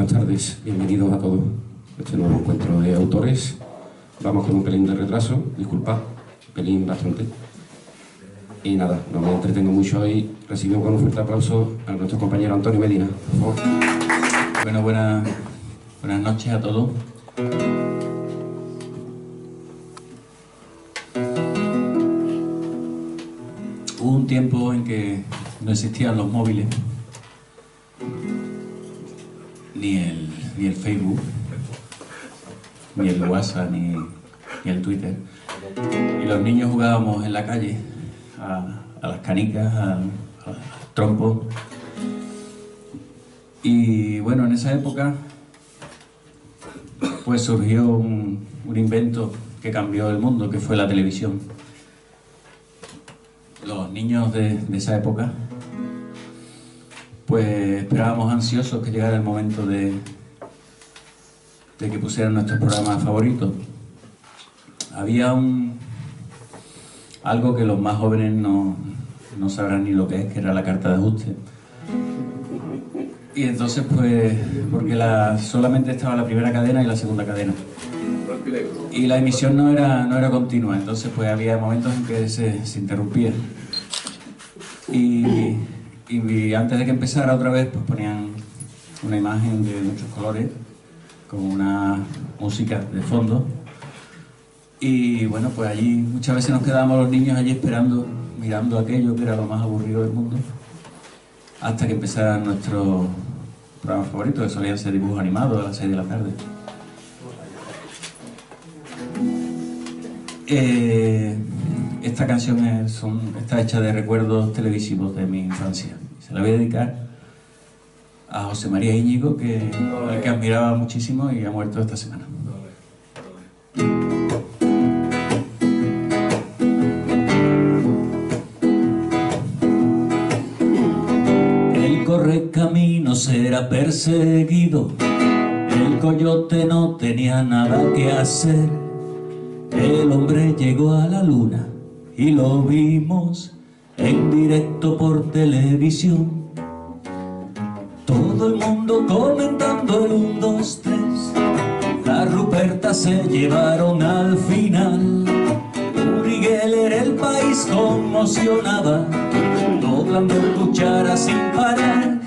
buenas tardes, bienvenidos a todos a este nuevo encuentro de autores. Vamos con un pelín de retraso, disculpad, un pelín bastante. Y nada, no me entretengo mucho hoy. Recibimos con un fuerte aplauso a nuestro compañero Antonio Medina, por favor. Bueno, buenas noches a todos. Hubo un tiempo en que no existían los móviles, ni el Facebook, ni el WhatsApp, ni el Twitter. Y los niños jugábamos en la calle a las canicas, a los trompos. Y bueno, en esa época pues surgió un invento que cambió el mundo, que fue la televisión. Los niños de esa época pues esperábamos ansiosos que llegara el momento de que pusieran nuestros programas favoritos. Había algo que los más jóvenes no sabrán ni lo que es, que era la carta de ajuste. Y entonces pues, porque solamente estaba la primera cadena y la segunda cadena. Y la emisión no era continua, entonces pues había momentos en que se interrumpía. Y antes de que empezara otra vez, pues ponían una imagen de muchos colores, con una música de fondo. Y bueno, pues allí muchas veces nos quedábamos los niños allí esperando, mirando aquello que era lo más aburrido del mundo, hasta que empezara nuestro programa favorito, que solían ser dibujos animados a las 6 de la tarde. Esta canción está hecha de recuerdos televisivos de mi infancia. Se la voy a dedicar a José María Íñigo, al que admiraba muchísimo y ha muerto esta semana. El correcamino será perseguido, el coyote no tenía nada que hacer. El hombre llegó a la luna y lo vimos en directo por televisión. Todo el mundo comentando el 1, 2, 3. La Ruperta se llevaron al final. Uri Geller el país conmocionaba, doblando cucharas sin parar.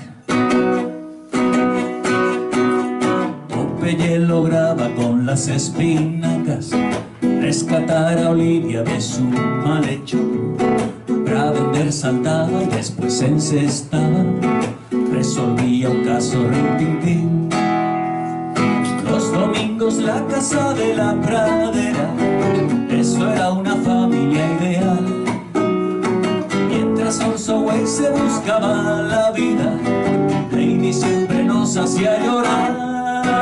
Popeye lograba con las espinacas rescatar a Olivia de su malhecho. Bravender saltaba y después se encestaba, resolvía un caso rintintín. Los domingos la casa de la pradera, eso era una familia ideal. Mientras Onsoway se buscaba la vida, Lady siempre nos hacía llorar.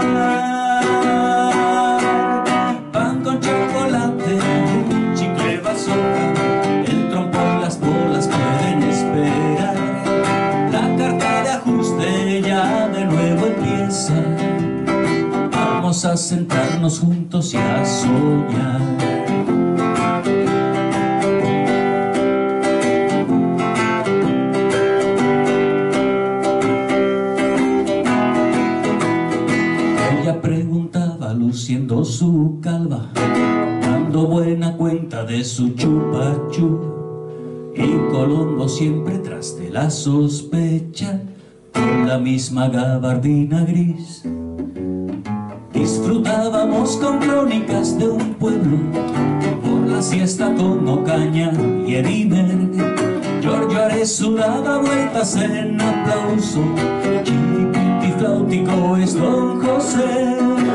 Pan con chocolate, chicle bazooka, el trompo y las bolas pueden esperar. La carta de ajuste ya de nuevo empieza. Vamos a sentarnos juntos y a soñar. Ella preguntaba luciendo su calva, dando buena cuenta de su chupachú. Y Colombo siempre tras de la sospecha, con la misma gabardina gris. Disfrutábamos con crónicas de un pueblo, por la siesta con Ocaña y Edimer. Giorgio Arezzo daba vueltas en aplauso, chiquitiflautico es Don José.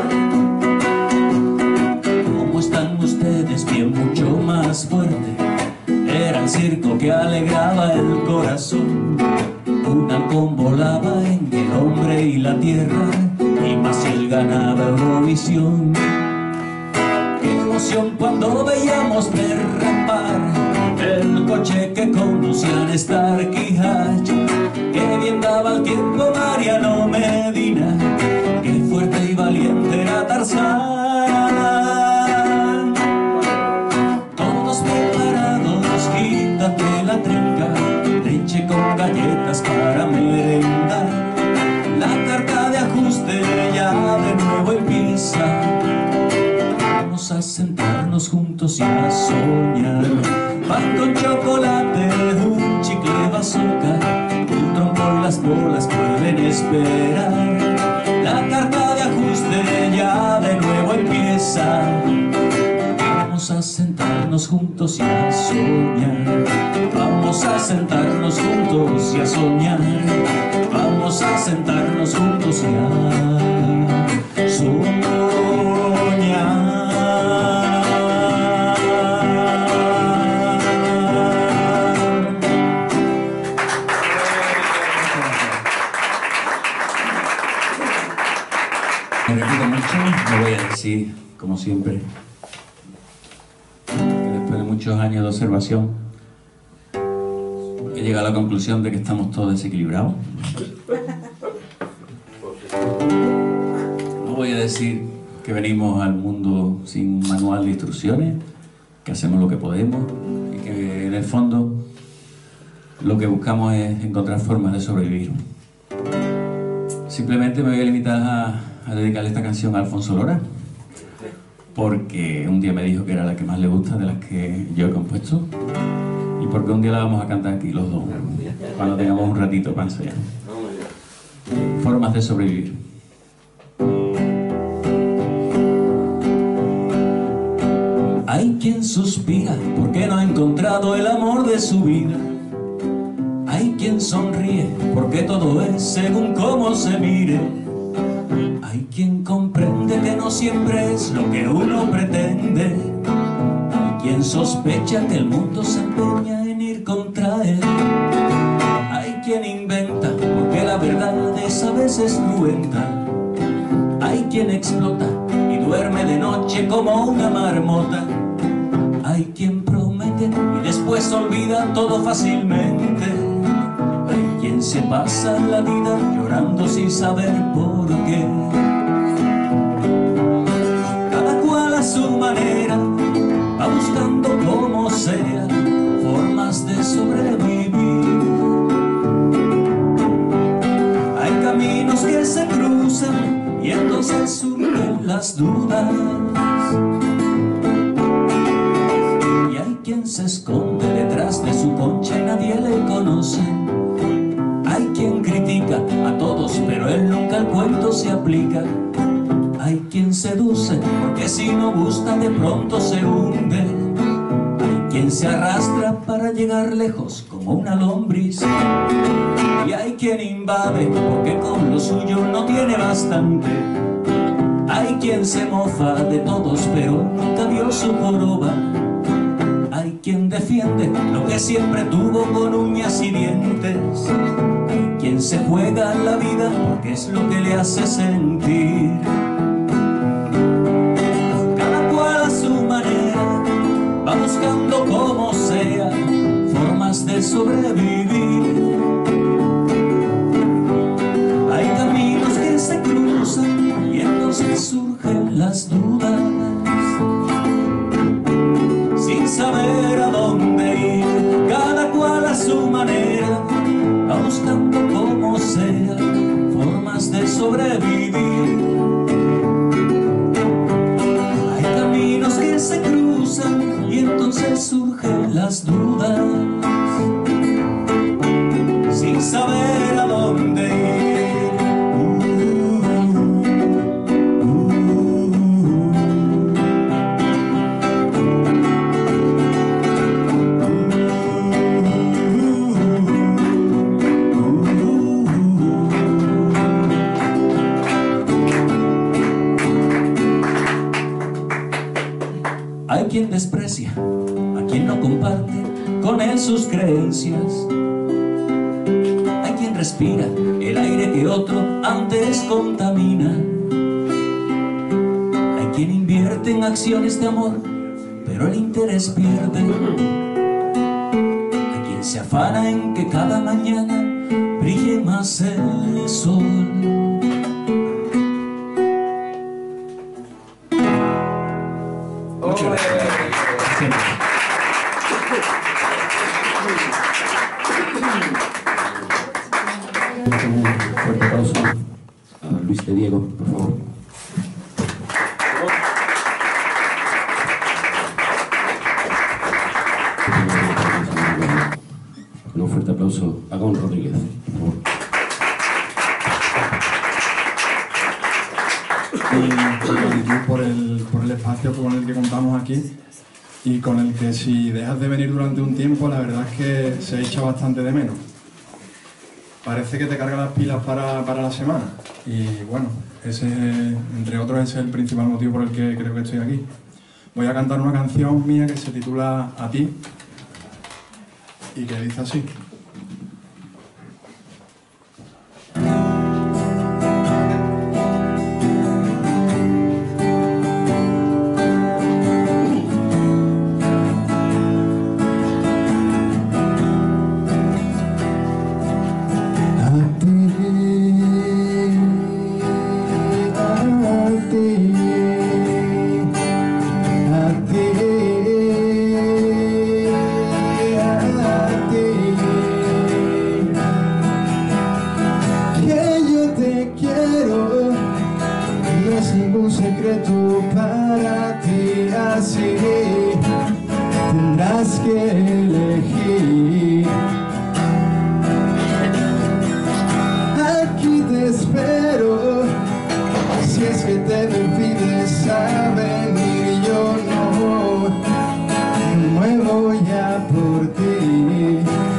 ¿Cómo están ustedes? Bien, mucho más fuerte. Era el circo que alegraba el corazón. Un halcón volaba en El hombre y la tierra, y Maciel ganaba Eurovisión. Qué emoción cuando veíamos derrapar el coche que conducían Starkey Hatch. Qué bien daba el tiempo Mariano Medina, qué fuerte y valiente era Tarzán. Todos preparados, quítate la trinca, leche con galletas para merendar. La carta de ajuste sentarnos juntos y a soñar. Pan con chocolate, un chicle bazooka, un trompo y las bolas pueden esperar. La carta de ajuste ya de nuevo empieza. Vamos a sentarnos juntos y a soñar. Vamos a sentarnos juntos y a soñar. Vamos a sentarnos juntos y a soñar. Me repito mucho, no voy a decir, como siempre, que después de muchos años de observación he llegado a la conclusión de que estamos todos desequilibrados. No voy a decir que venimos al mundo sin manual de instrucciones, que hacemos lo que podemos y que en el fondo lo que buscamos es encontrar formas de sobrevivir. Simplemente me voy a limitar a dedicarle esta canción a Alfonso Lora, porque un día me dijo que era la que más le gusta de las que yo he compuesto, y porque un día la vamos a cantar aquí los dos, cuando tengamos un ratito para ensayar. Formas de sobrevivir. Hay quien suspira porque no ha encontrado el amor de su vida. Hay quien sonríe porque todo es según cómo se mire. Hay quien comprende que no siempre es lo que uno pretende. Hay quien sospecha que el mundo se empeña en ir contra él. Hay quien inventa porque la verdad es a veces cruenta. Hay quien explota y duerme de noche como una marmota. Hay quien promete y después olvida todo fácilmente. Hay quien se pasa la vida llorando sin saber por qué. Cada cual a su manera va buscando como sea formas de sobrevivir. Hay caminos que se cruzan y entonces surgen las dudas. Y hay quien se esconde detrás de su concha y nadie le conoce. Hay quien critica a todos, pero él nunca al cuento se aplica. Hay quien seduce, porque si no gusta de pronto se hunde. Hay quien se arrastra para llegar lejos como una lombriz. Y hay quien invade, porque con lo suyo no tiene bastante. Hay quien se mofa de todos, pero nunca vio su joroba. Hay quien defiende lo que siempre tuvo con uñas y dientes. Hay quien se juega la vida porque es lo que le hace sentir. Cada cual a su manera va buscando como sea formas de sobrevivir. Hay caminos que se cruzan y entonces surgen las dudas. Sin saber a dónde ir, cada cual a su manera va buscando como sea formas de sobrevivir. Hay caminos que se cruzan y entonces surgen las dudas. Sin saber a dónde ir. Hay quien desprecia a quien no comparte con él sus creencias. Hay quien respira el aire que otro antes contamina. Hay quien invierte en acciones de amor, pero el interés pierde. Hay quien se afana en que cada mañana brille más el sol. Muchas gracias. Un fuerte aplauso a Luis de Diego, por favor. Con un fuerte aplauso a Gon Rodríguez, por favor. Y por el espacio con el que contamos aquí y con el que si dejas de venir durante un tiempo, la verdad es que se echa bastante de menos. Parece que te carga las pilas para la semana y bueno, ese, entre otros, ese es el principal motivo por el que creo que estoy aquí. Voy a cantar una canción mía que se titula A ti y que dice así. Para ti así tendrás que elegir. Aquí te espero, si es que te decides a venir, yo no me voy a por ti.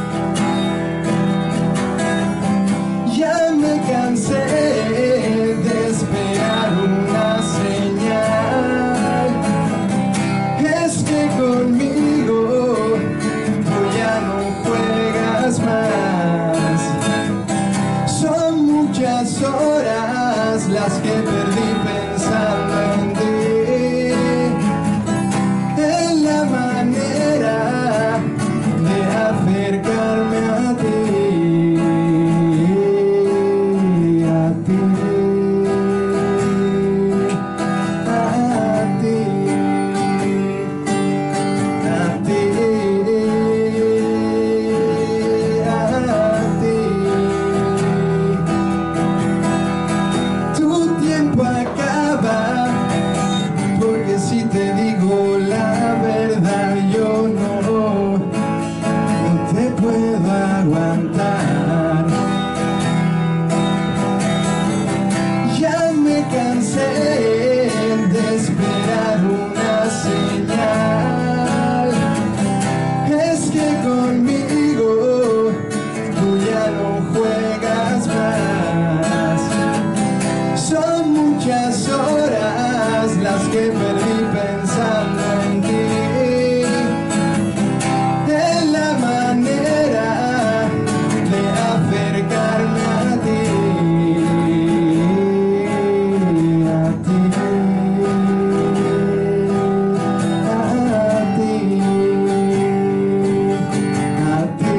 Ya me cansé de esperar una señal. Es que conmigo tú ya no juegas más. Son muchas horas las que perdí pensando en ti, en la manera de acercarme a ti, a ti, a ti, a ti, a ti. Tu tiempo acaba, porque si te digo la verdad, yo no te puedo aguantar. Ya me cansé de esperar una señal. Es que conmigo tú ya no juegas más. Son muchas horas las que perdí pensando en ti, en la manera de acercarme a ti, a ti, a ti, a ti,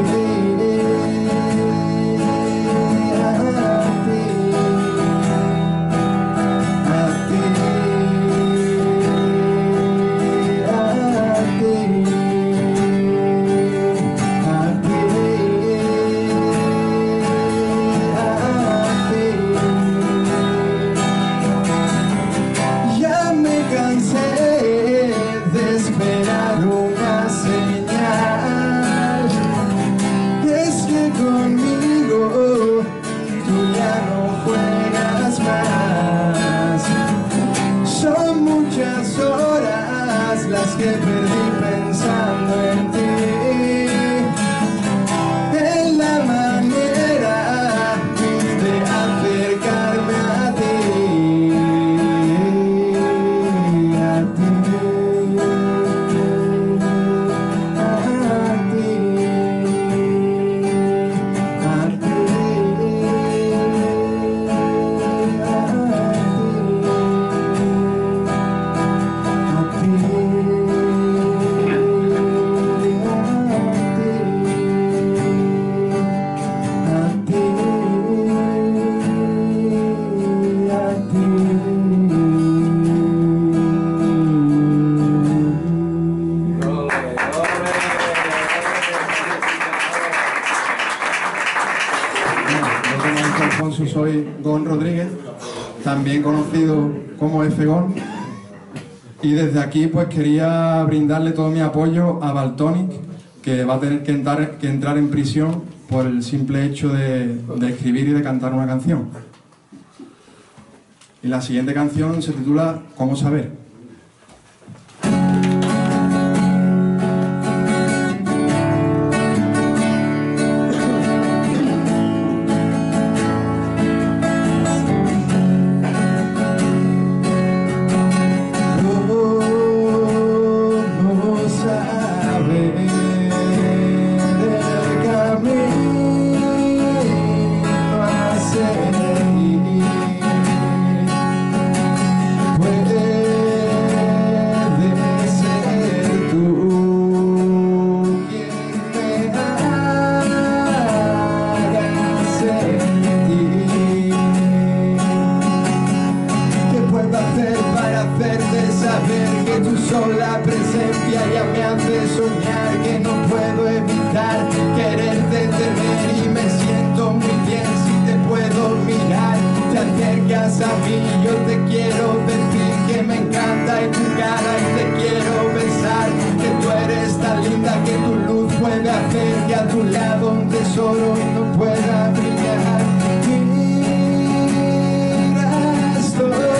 ya me cansé de esperar una señal. Es que conmigo tú ya no juegas más. Son muchas horas las que perdí pensando en ti, en la manera de acercarme a ti, a ti, a ti, a Alfonso, soy Gon Rodríguez, también conocido como F. Gon, y desde aquí pues quería brindarle todo mi apoyo a Valtonic, que va a tener que entrar en prisión por el simple hecho de escribir y de cantar una canción. Y la siguiente canción se titula ¿Cómo saber? La presencia ya me hace soñar que no puedo evitar quererte tener y me siento muy bien si te puedo mirar. Te acercas a mí, yo te quiero decir que me encanta en tu cara y te quiero besar, que tú eres tan linda que tu luz puede hacer que a tu lado un tesoro no pueda brillar. Mira, estoy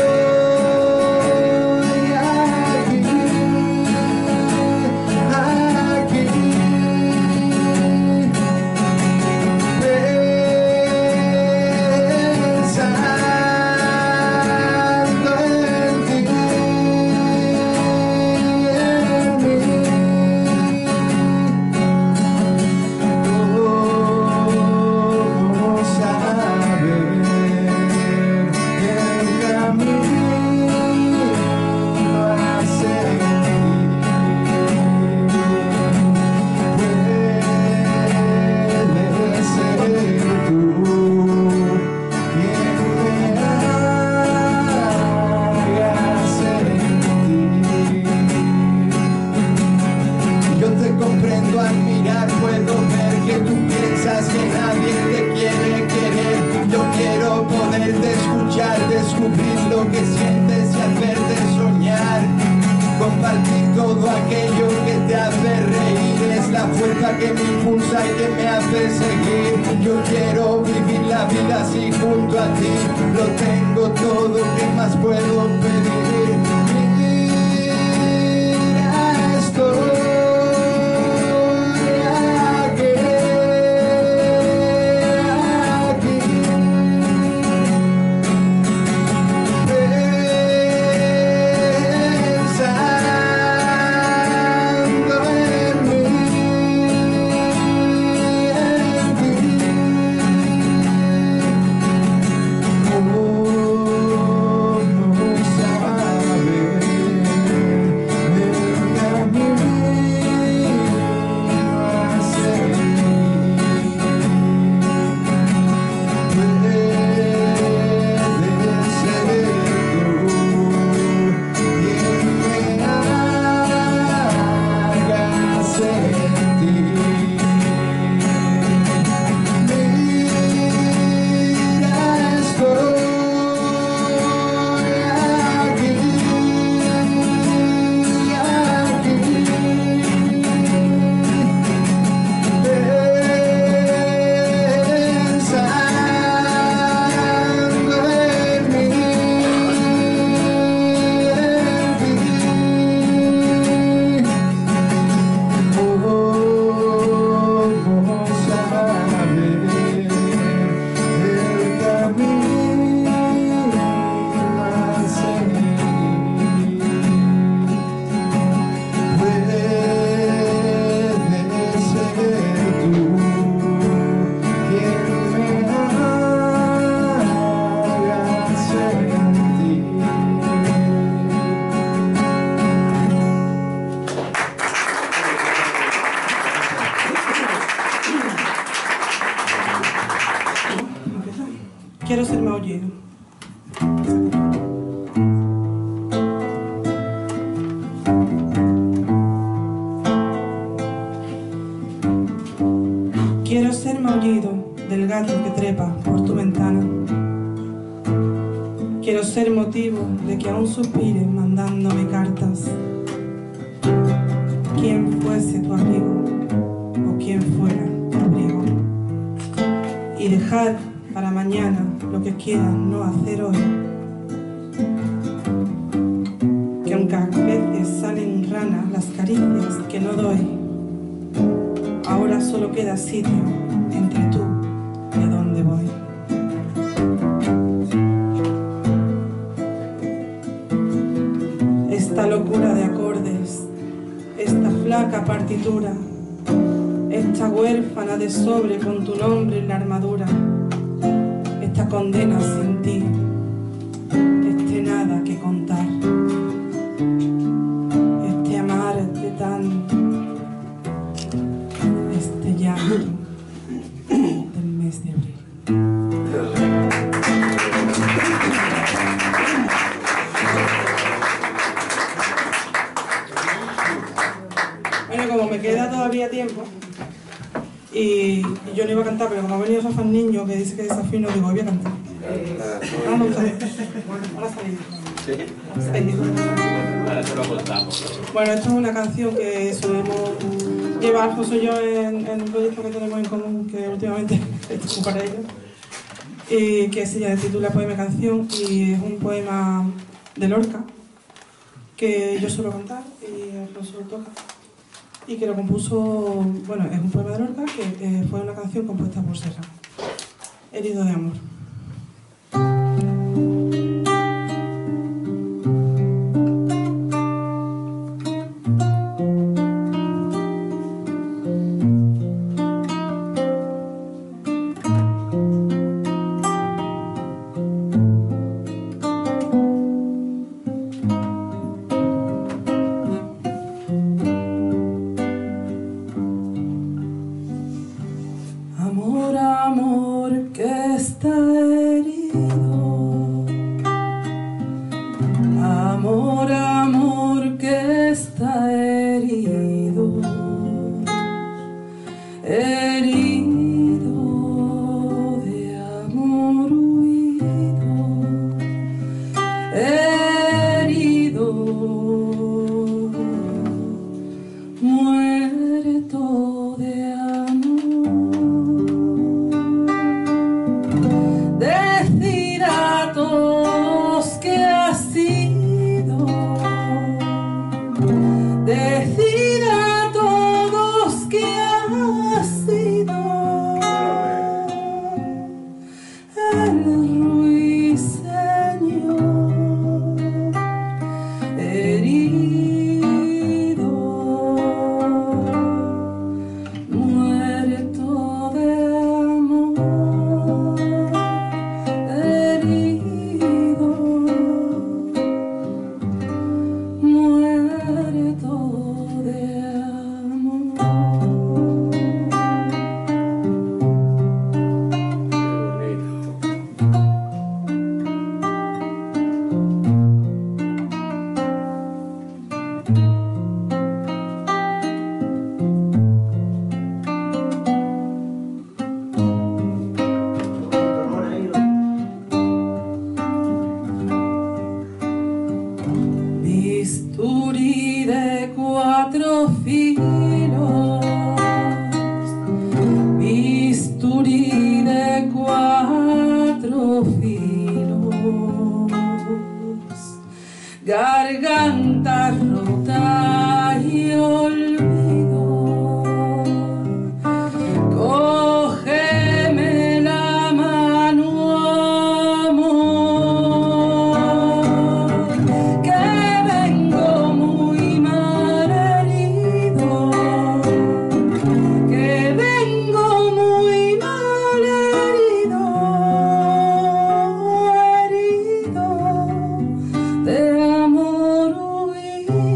descubrir lo que sientes y hacerte soñar, compartir todo aquello que te hace reír, es la fuerza que me impulsa y que me hace seguir. Yo quiero vivir la vida así junto a ti, lo tengo todo, ¿qué más puedo pedir? Mira, estoy Quiero ser maullido. Quiero ser maullido del gato que trepa por tu ventana. Quiero ser motivo de que aún suspires mandándome cartas. ¿Quién fuese tu amigo? quien fuera tu abrigo. Y dejar para mañana lo que quieras no hacer hoy. Que aunque a veces salen ranas las caricias que no doy, ahora solo queda sitio entre tú y a dónde voy. Esta locura de acordes, esta flaca partitura, esta huérfana de sobre con tu nombre en la armadura, esta condena sin ti, este nada que contar, este amarte tanto, este llanto del mes de abril. Bueno, como me queda todavía tiempo y yo no iba a cantar, pero como ha venido Rafa Niño que dice que desafino, digo, voy a cantar. Vamos a ver. Ahora salimos. Bueno, esto es una canción que solemos llevar José y yo en un proyecto que tenemos en común, que últimamente estoy para ello, y que se titula Poema y Canción, y es un poema de Lorca que yo suelo cantar y Alfonso lo toca, y que lo compuso, bueno, es un poema de Lorca que fue una canción compuesta por Serra, Herido de amor. Garganta rota y olvido, cógeme la mano, amor, que vengo muy mal herido, que vengo muy mal herido, herido de amor huido.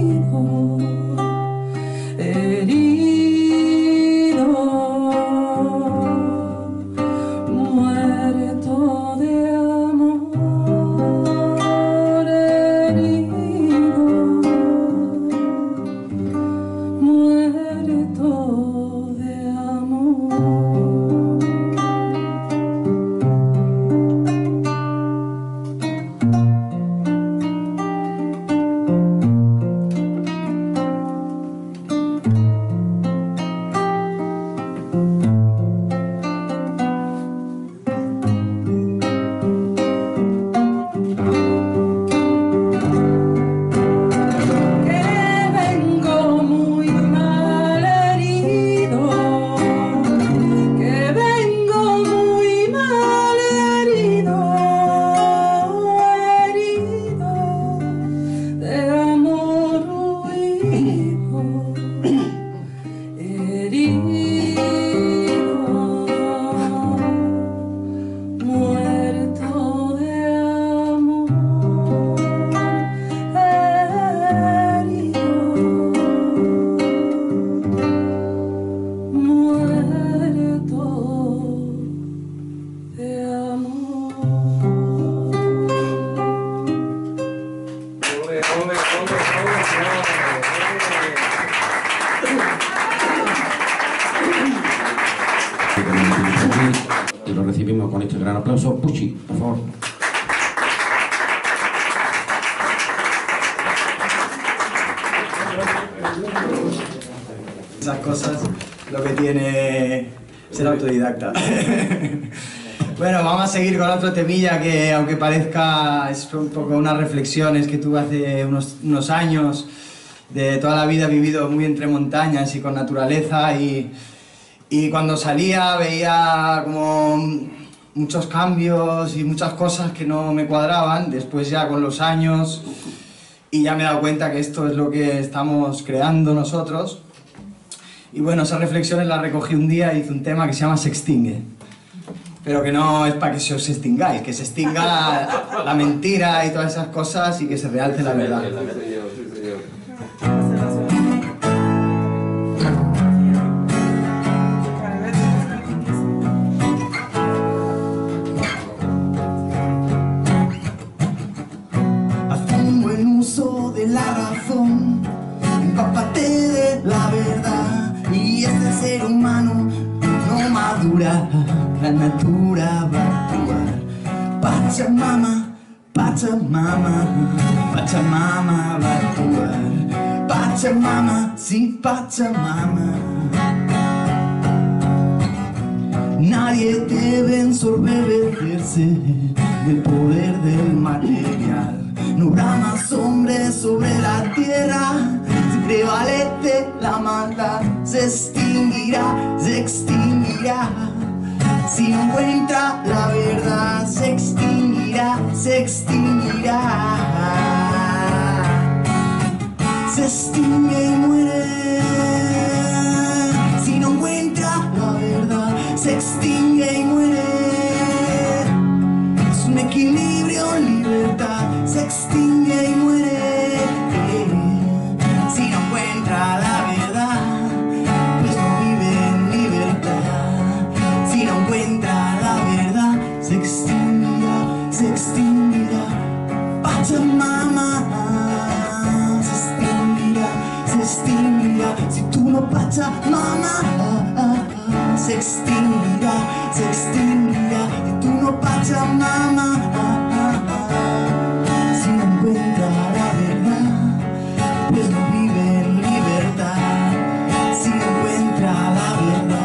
y lo recibimos con este gran aplauso. Puchi, por favor. Esas cosas, lo que tiene ser autodidacta. Bueno, vamos a seguir con otro temilla que, aunque parezca, es un poco unas reflexiones que tuve hace unos años. De toda la vida he vivido muy entre montañas y con naturaleza, y cuando salía veía como muchos cambios y muchas cosas que no me cuadraban. Después, ya con los años, y ya me he dado cuenta que esto es lo que estamos creando nosotros. Y bueno, esas reflexiones las recogí un día y hice un tema que se llama Se extingue. Pero que no es para que se os extingáis, que se extinga la mentira y todas esas cosas y que se realce la verdad. Haz un buen uso de la razón, empápate de la verdad, y este ser humano no madura, la natura va a actuar. Pachamama, Pachamama, Pachamama va a actuar. Pachamama, sí, Pachamama. Nadie debe ensorbecerse del poder del material. No habrá más hombres sobre la tierra. Si prevalece la maldad, se extinguirá, se extinguirá. Si no encuentra la verdad, se extinguirá, se extinguirá. Se extingue y muere. Si no encuentra la verdad, se extingue y muere. Es un equilibrio en libertad, se extingue y muere. Si no encuentra la verdad, pues no vive en libertad. Si no encuentra la verdad, se extinguirá, se extinguirá. Pachamama, se extinguirá, se extinguirá. Si tú no Pachamama, se extinguirá, se extinguirá. Si tú no Pachamama, si no encuentra la verdad, pues no vive en libertad. Si no encuentra la verdad.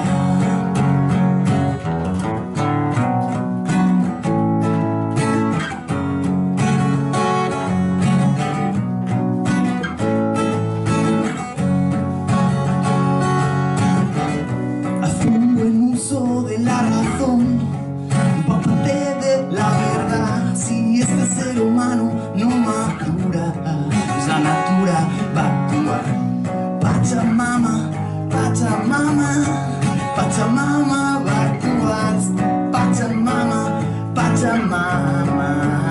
Haz un buen uso de la razón, empápate de la verdad. Si este ser humano no madura, pues la natura va a actuar. Pachamama, Pachamama, Pachamama va a actuar. Pachamama, Pachamama.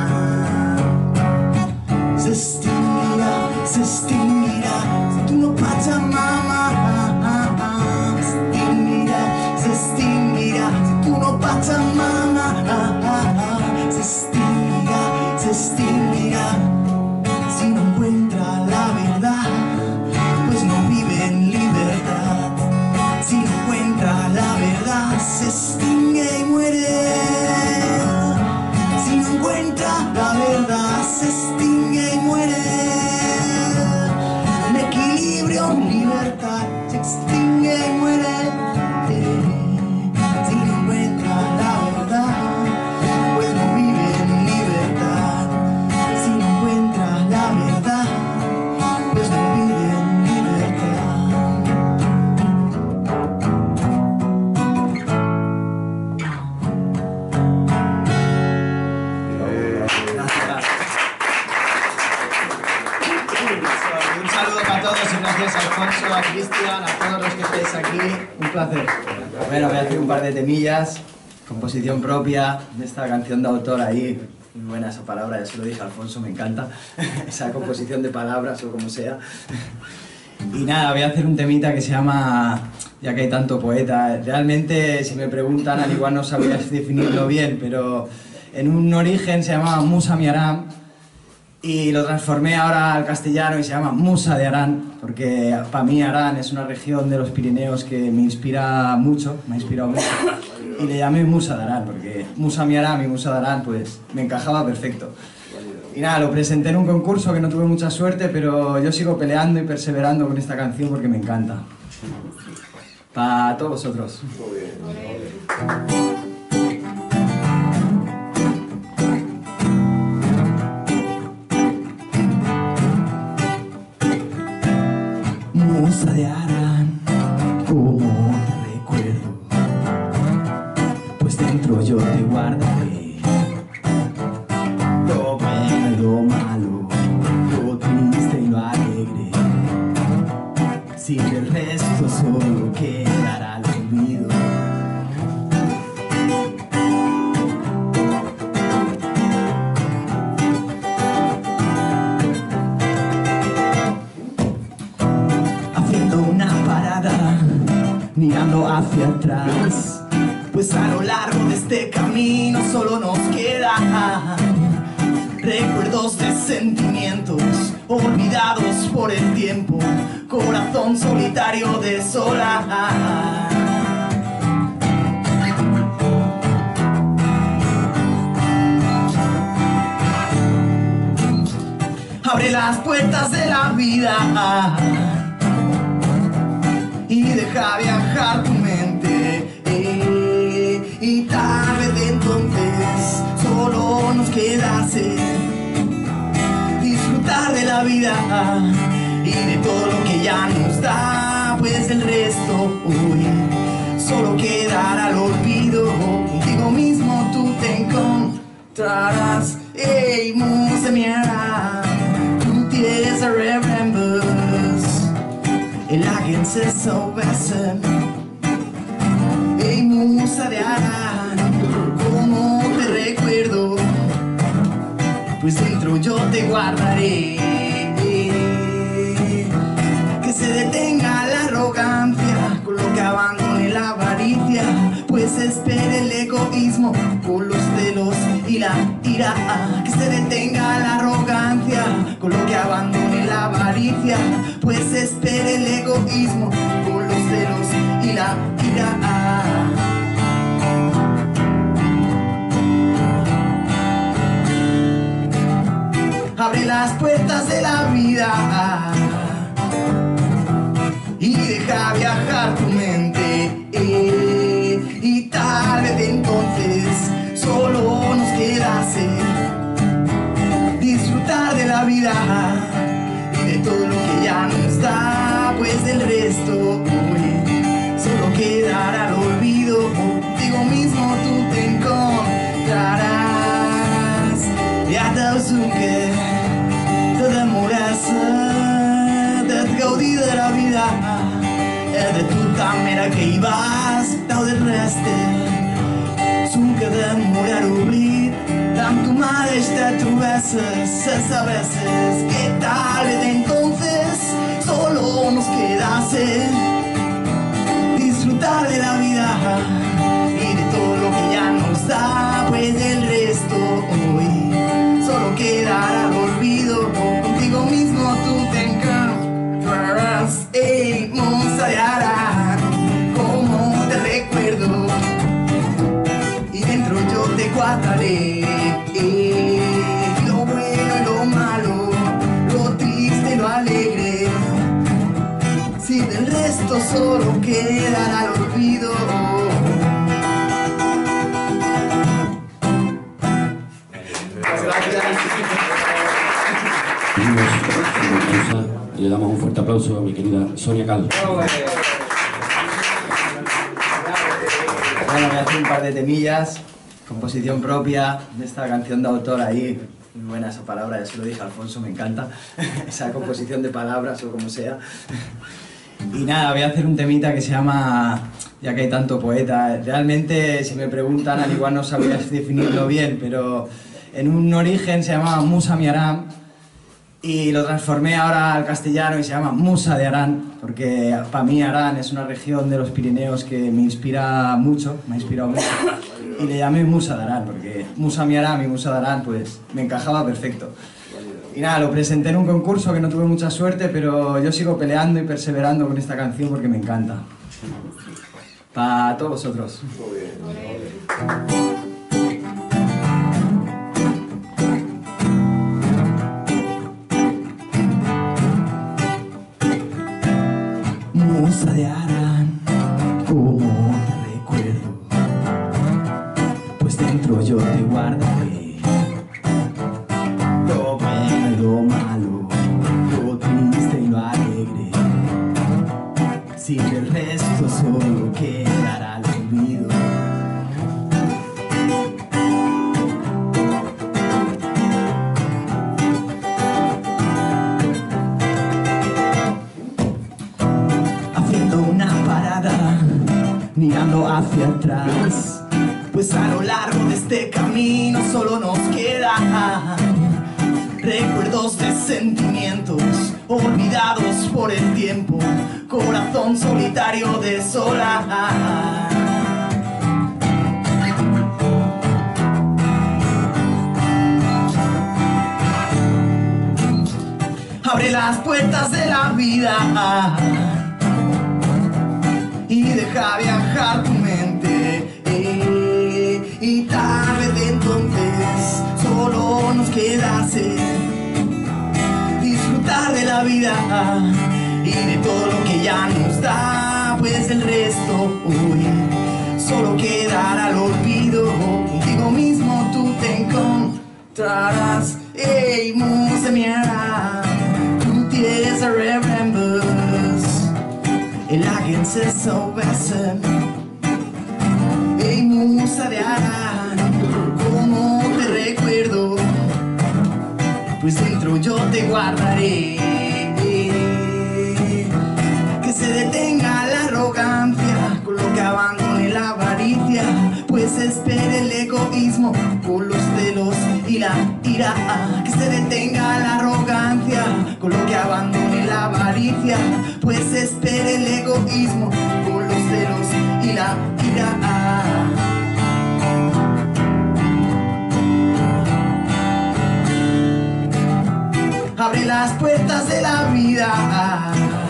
Se extinguirá, se extinguirá. Si tú no Pachamama, se extinguirá, se extinguirá. Si tú no Pachamama, se extinguirá, se extinguirá. Si no encuentra la verdad, pues no vive en libertad. Si no encuentra la verdad, se extingue y muere. Si no encuentra la verdad, se extingue y muere. Un equilibrio en libertad, se extingue y muere. Si no encuentra la verdad, pues no vive en libertad. Si no encuentra la verdad, pues no vive en libertad. Un saludo para todos y gracias a Alfonso, a Cristian, a todos los que estáis aquí. Un placer. Bueno, voy a hacer un par de temillas, composición propia de esta canción de autor ahí. Muy buena esa palabra, ya se lo dije a Alfonso, me encanta esa composición de palabras o como sea. Y nada, voy a hacer un temita que se llama, ya que hay tanto poeta, realmente si me preguntan al igual no sabría definirlo bien, pero en un origen se llamaba Musa Miaram. y lo transformé ahora al castellano y se llama Musa de Arán, porque para mí Arán es una región de los Pirineos que me inspira mucho, me ha inspirado mucho, y le llamé Musa de Arán, porque Musa mi Arán y Musa de Arán pues me encajaba perfecto. Y nada, lo presenté en un concurso que no tuve mucha suerte, pero yo sigo peleando y perseverando con esta canción porque me encanta. Para todos vosotros. Musa de Arán, como te recuerdo, pues dentro yo te guardaré. Lo bueno y lo malo, lo triste y lo alegre, si del resto solo quedará el olvido. Haciendo una parada, mirando hacia atrás, pues a lo largo de este camino solo nos quedan recuerdos de sentimientos olvidados por el tiempo, corazón solitario de sola. Abre las puertas de la vida y deja viajar tu mente, y tal vez de entonces solo nos quedase disfrutar de la vida y de todo lo que ya nos da, pues el resto hoy solo quedará al olvido. Contigo mismo tú te encontrarás. Hey, Musa mi Arán, tú tienes a remembers el ángel se sobesen. Hey, Musa de Arán, como te recuerdo, pues dentro yo te guardaré. Que se detenga la arrogancia, con lo que abandone la avaricia, pues espere el egoísmo con los celos y la ira. Que se detenga la arrogancia, con lo que abandone la avaricia, pues espere el egoísmo con los celos y la ira. Abre las puertas de la vida y deja viajar tu mente, y tal vez entonces solo nos quedase disfrutar de la vida y de todo lo que ya nos da, pues del resto hoy solo quedará al olvido. Contigo mismo tú te encontrarás. Ja t'ho zoeken, te demoraràs de gaudir de la vida, de tota mera que hi vas, tau de reste, zoeken demorar obrir, amb tu mateix te trobesses, se sabesses que tal vez entonces solo nos quedase disfrutar de la vida y de todo lo que ya nos da, pues el resto hoy solo quedará al olvido. Contigo mismo tú te encontrarás. Hey, Musa de Arán, como te recuerdo, y dentro yo te guardaré. Lo bueno y lo malo, lo triste y lo alegre, si del resto solo quedará al olvido. Y le damos un fuerte aplauso a mi querida Sonia Cal. Bueno, voy a hacer un par de temillas, composición propia de esta canción de autor ahí. Muy buena esa palabra, ya se lo dije a Alfonso, me encanta esa composición de palabras o como sea. Y nada, voy a hacer un temita que se llama, ya que hay tanto poeta, realmente si me preguntan al igual no sabría definirlo bien, pero en un origen se llamaba Musa mi Arán y lo transformé ahora al castellano y se llama Musa de Arán, porque para mí Arán es una región de los Pirineos que me inspira mucho, me ha inspirado mucho, y le llamé Musa de Arán, porque Musa mi Arán y Musa de Arán pues me encajaba perfecto. Y nada, lo presenté en un concurso que no tuve mucha suerte, pero yo sigo peleando y perseverando con esta canción porque me encanta. Para todos vosotros. Musa de Arán, como te recuerdo, pues dentro yo te guardaré. Lo bueno y lo malo, lo triste y lo alegre, si del resto solo quedará el olvido. Haciendo una parada, mirando hacia atrás, pues a lo largo de este camino solo nos quedan recuerdos de sentimientos olvidados por el tiempo, corazón solitario de sola. Abre las puertas de la vida y deja viajar tu mente, y tal vez de entonces solo nos quedase disfrutar de la vida y de todo lo que ya nos da, pues el resto hoy solo quedará al olvido. Contigo mismo tú te encontrarás. Hey, musa mía, tú tienes a remembers el águense so besen. Hey, musa de Arán, como te recuerdo, pues dentro yo te guardaré. Que se detenga la arrogancia, con lo que abandone la avaricia, pues espere el egoísmo con los celos y la ira. Que se detenga la arrogancia, con lo que abandone la avaricia, pues espere el egoísmo con los celos y la ira. Abre las puertas de la vida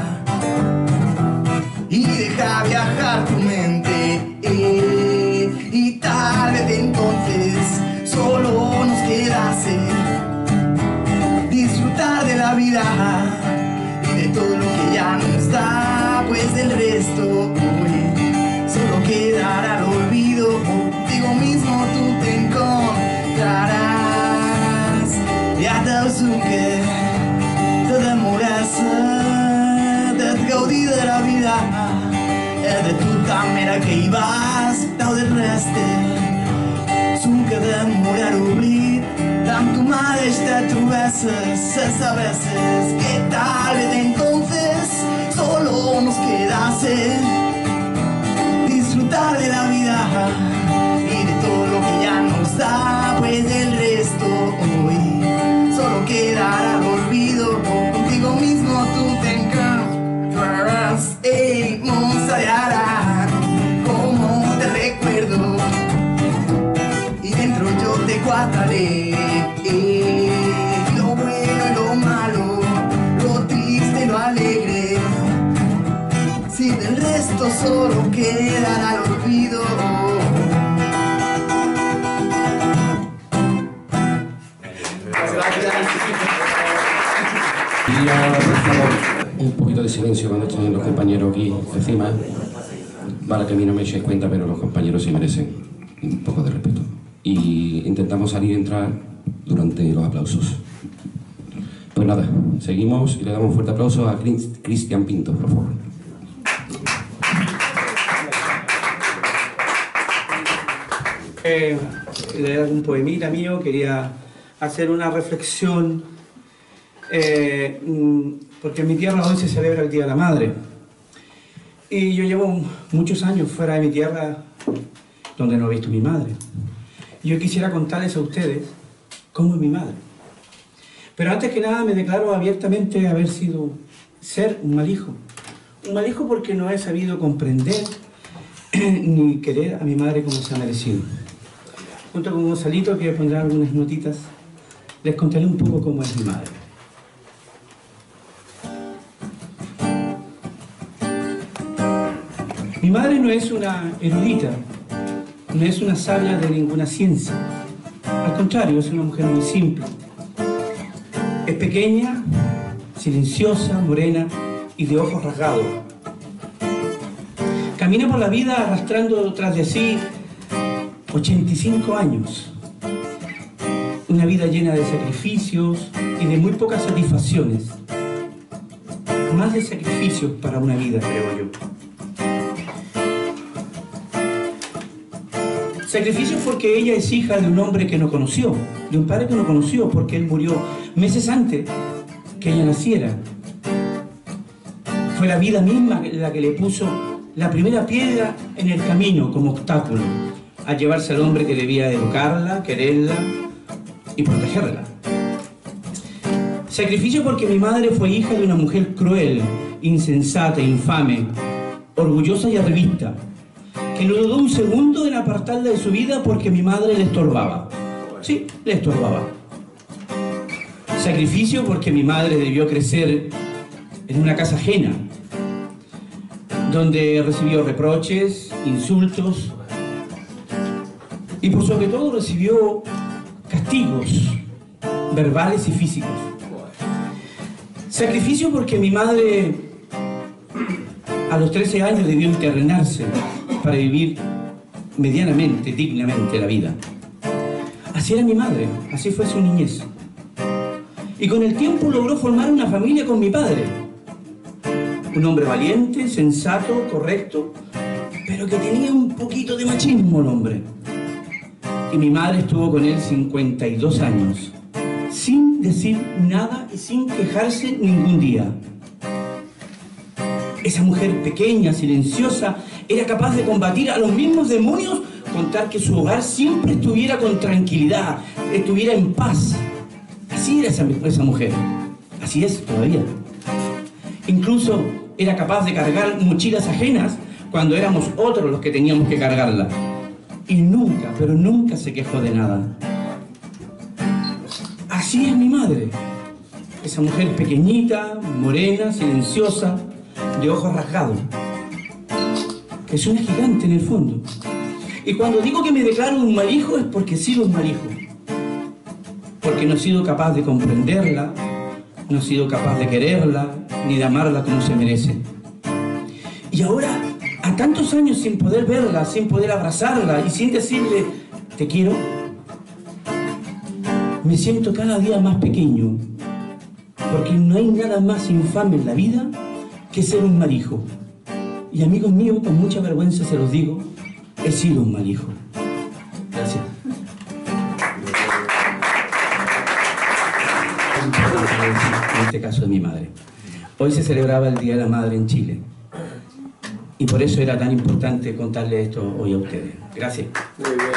y deja viajar tu mente, y tal vez entonces solo nos quedase disfrutar de la vida y de todo lo que ya nos da, pues del resto hoy solo quedará al olvido. Contigo mismo tú te encontrarás. Ja t'ho zoeken, te demorar-se, de gaudir de la vida, de tota mera que hi vas, tau de reste, zoeken demorar obrir, amb tu mateix te trobesses, se sabesses que tal vez entonces solo nos quedase disfrutar de la vida y de todo lo que ya nos da, pues del resto hoy solo quedará al olvido. Contigo mismo tú te encontrarás. Ey, musa de Arán, como te recuerdo, y dentro yo te guardaré. Lo bueno y lo malo, lo triste y lo alegre, si del resto solo quedará al olvido. Y ahora, por favor, un poquito de silencio cuando estén los compañeros aquí encima. Vale, que a mí no me echéis cuenta, pero los compañeros sí merecen un poco de respeto. Y intentamos salir y entrar durante los aplausos. Pues nada, seguimos y le damos un fuerte aplauso a Cristian Pinto, por favor. Leer un poemita mío, quería hacer una reflexión, porque en mi tierra hoy se celebra el Día de la Madre. Y yo llevo muchos años fuera de mi tierra donde no he visto a mi madre. Y yo quisiera contarles a ustedes cómo es mi madre. Pero antes que nada me declaro abiertamente ser un mal hijo. Un mal hijo porque no he sabido comprender ni querer a mi madre como se ha merecido. Junto con Gonzalito, que pondrá algunas notitas les contaré un poco cómo es mi madre. Mi madre no es una erudita, no es una sabia de ninguna ciencia. Al contrario, es una mujer muy simple. Es pequeña, silenciosa, morena y de ojos rasgados. Camina por la vida arrastrando tras de sí 85 años. Una vida llena de sacrificios y de muy pocas satisfacciones. Más de sacrificios para una vida, creo yo. Sacrificios porque ella es hija de un hombre que no conoció, de un padre que no conoció, porque él murió meses antes que ella naciera. Fue la vida misma la que le puso la primera piedra en el camino como obstáculo a llevarse al hombre que debía educarla, quererla y protegerla. Sacrificio porque mi madre fue hija de una mujer cruel, insensata, infame, orgullosa y arribista, que no dudó un segundo en apartarla de su vida porque mi madre le estorbaba. Sí, le estorbaba. Sacrificio porque mi madre debió crecer en una casa ajena, donde recibió reproches, insultos y por sobre todo recibió castigos verbales y físicos. Sacrificio porque mi madre a los 13 años debió internarse para vivir medianamente, dignamente la vida. Así era mi madre, así fue su niñez. Y con el tiempo logró formar una familia con mi padre. Un hombre valiente, sensato, correcto, pero que tenía un poquito de machismo el hombre. Y mi madre estuvo con él 52 años, sin decir nada y sin quejarse ningún día. Esa mujer pequeña, silenciosa, era capaz de combatir a los mismos demonios con tal que su hogar siempre estuviera con tranquilidad, estuviera en paz. Así era esa mujer. Así es todavía. Incluso era capaz de cargar mochilas ajenas cuando éramos otros los que teníamos que cargarla. Y nunca, pero nunca se quejó de nada. Así es mi madre. Esa mujer pequeñita, morena, silenciosa, de ojos rasgados. Que es una gigante en el fondo. Y cuando digo que me declaro un mal hijo es porque he sido un mal hijo. Porque no he sido capaz de comprenderla, no he sido capaz de quererla, ni de amarla como se merece. Y ahora, a tantos años sin poder verla, sin poder abrazarla y sin decirle, te quiero, me siento cada día más pequeño. Porque no hay nada más infame en la vida que ser un mal hijo. Y amigos míos, con mucha vergüenza se los digo, he sido un mal hijo. Gracias. En este caso de mi madre. Hoy se celebraba el Día de la Madre en Chile. Y por eso era tan importante contarle esto hoy a ustedes. Gracias. Muy bien,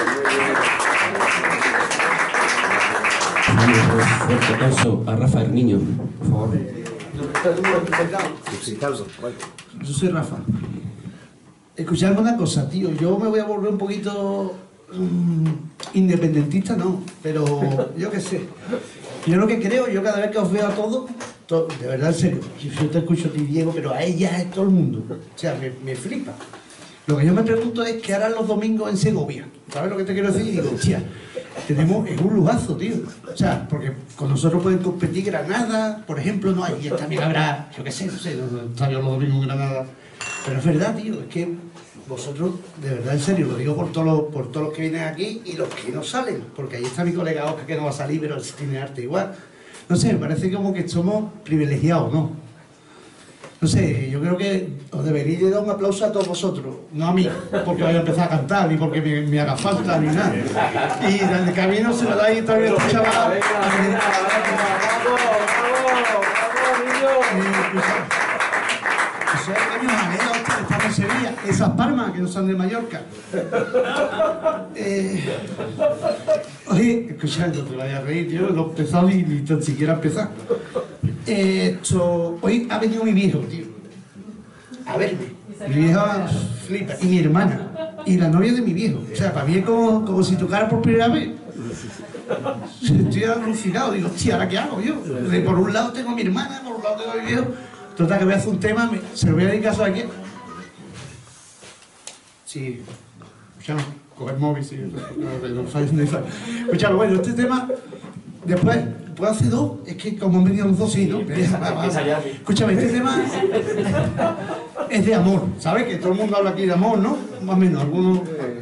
muy bien. Un fuerte aplauso a Rafa Hermiño, por favor. Yo soy Rafa. Escuchadme una cosa, tío. Yo me voy a volver un poquito independentista, no, pero yo qué sé. Yo lo que creo, yo cada vez que os veo a todos, de verdad, en serio, yo te escucho a ti, Diego, pero a ella es todo el mundo. O sea, me flipa. Lo que yo me pregunto es qué harán los domingos en Segovia. ¿Sabes lo que te quiero decir? Y digo, hostia, es un lujazo, tío. O sea, porque con nosotros pueden competir Granada, por ejemplo, no hay. Y también habrá, yo qué sé, no sé, estadio los domingos en Granada. Pero es verdad, tío, es que vosotros, de verdad, en serio, lo digo por todos los que vienen aquí y los que no salen. Porque ahí está mi colega Oscar, que no va a salir, pero tiene arte igual. No sé, me parece como que somos privilegiados, ¿no? No sé, yo creo que os deberíais dar un aplauso a todos vosotros, no a mí, porque vaya a empezar a cantar, ni porque me haga falta, ni nada. Y en el camino se lo dais también los chavales. Estamos en Sevilla, esas palmas que no son de Mallorca. Oye, escuchando, te vayas a reír, yo no he empezado ni tan siquiera empezar. Hoy ha venido mi viejo, tío, a verme. Mi vieja flipa, y mi hermana, y la novia de mi viejo. O sea, para mí es como si tocara por primera vez. Estoy alucinado, digo, hostia, ¿ahora qué hago yo? Por un lado tengo a mi hermana, por un lado tengo a mi viejo. Total, que voy a hacer un tema, se lo voy a dedicar a quién. Sí, escuchamos, coger móvil, sí, escuchamos, bueno, este tema, después, ¿puedo hacer dos? Es que como han venido los dos, sí, ¿no? Escúchame, este tema es de amor, ¿sabes? Que todo el mundo habla aquí de amor, ¿no? Más o menos, algunos...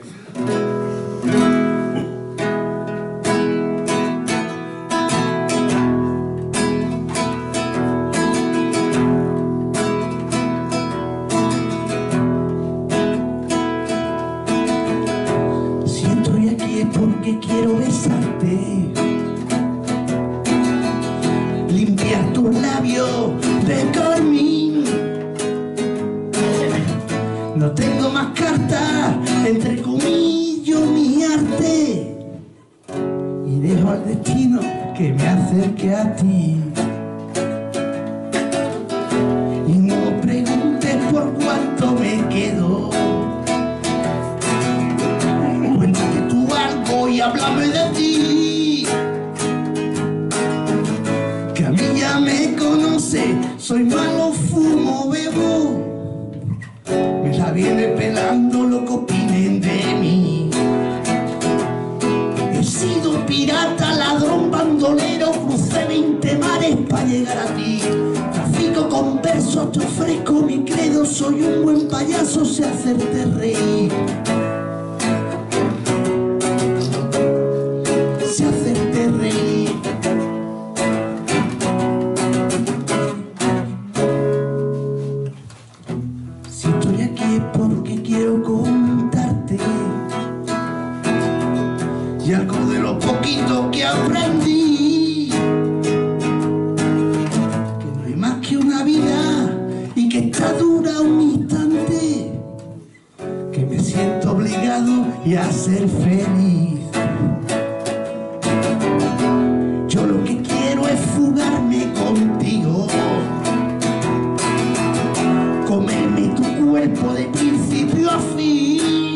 Porque quiero besarte, limpiar tus labios de carmín. No tengo más cartas, entre comillas, mi arte, y dejo al destino que me acerque a ti. Y no preguntes por cuánto me quedo. Y háblame de ti, que a mí ya me conoce, soy malo, fumo, bebo, me la viene pelando lo que opinen de mí. He sido pirata, ladrón, bandolero, crucé 20 mares para llegar a ti. Trafico con versos, te ofrezco mi credo, soy un buen payaso, sé hacerte reír. Y algo de lo poquito que aprendí, que no hay más que una vida y que está dura un instante, que me siento obligado y a ser feliz. Yo lo que quiero es fugarme contigo, comerme tu cuerpo de principio a fin.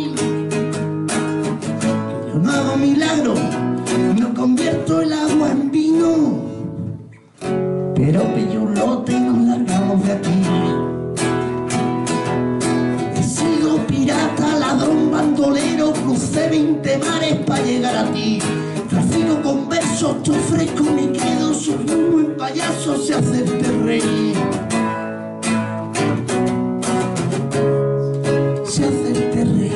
No hago milagro, no convierto el agua en vino, pero pillo un lote y nos largamos de aquí. He sido pirata, ladrón, bandolero, crucé 20 mares para llegar a ti. Trafico con versos, te ofrezco mi credo, soy un buen payaso, sé hacerte reír. Sé hacerte reír.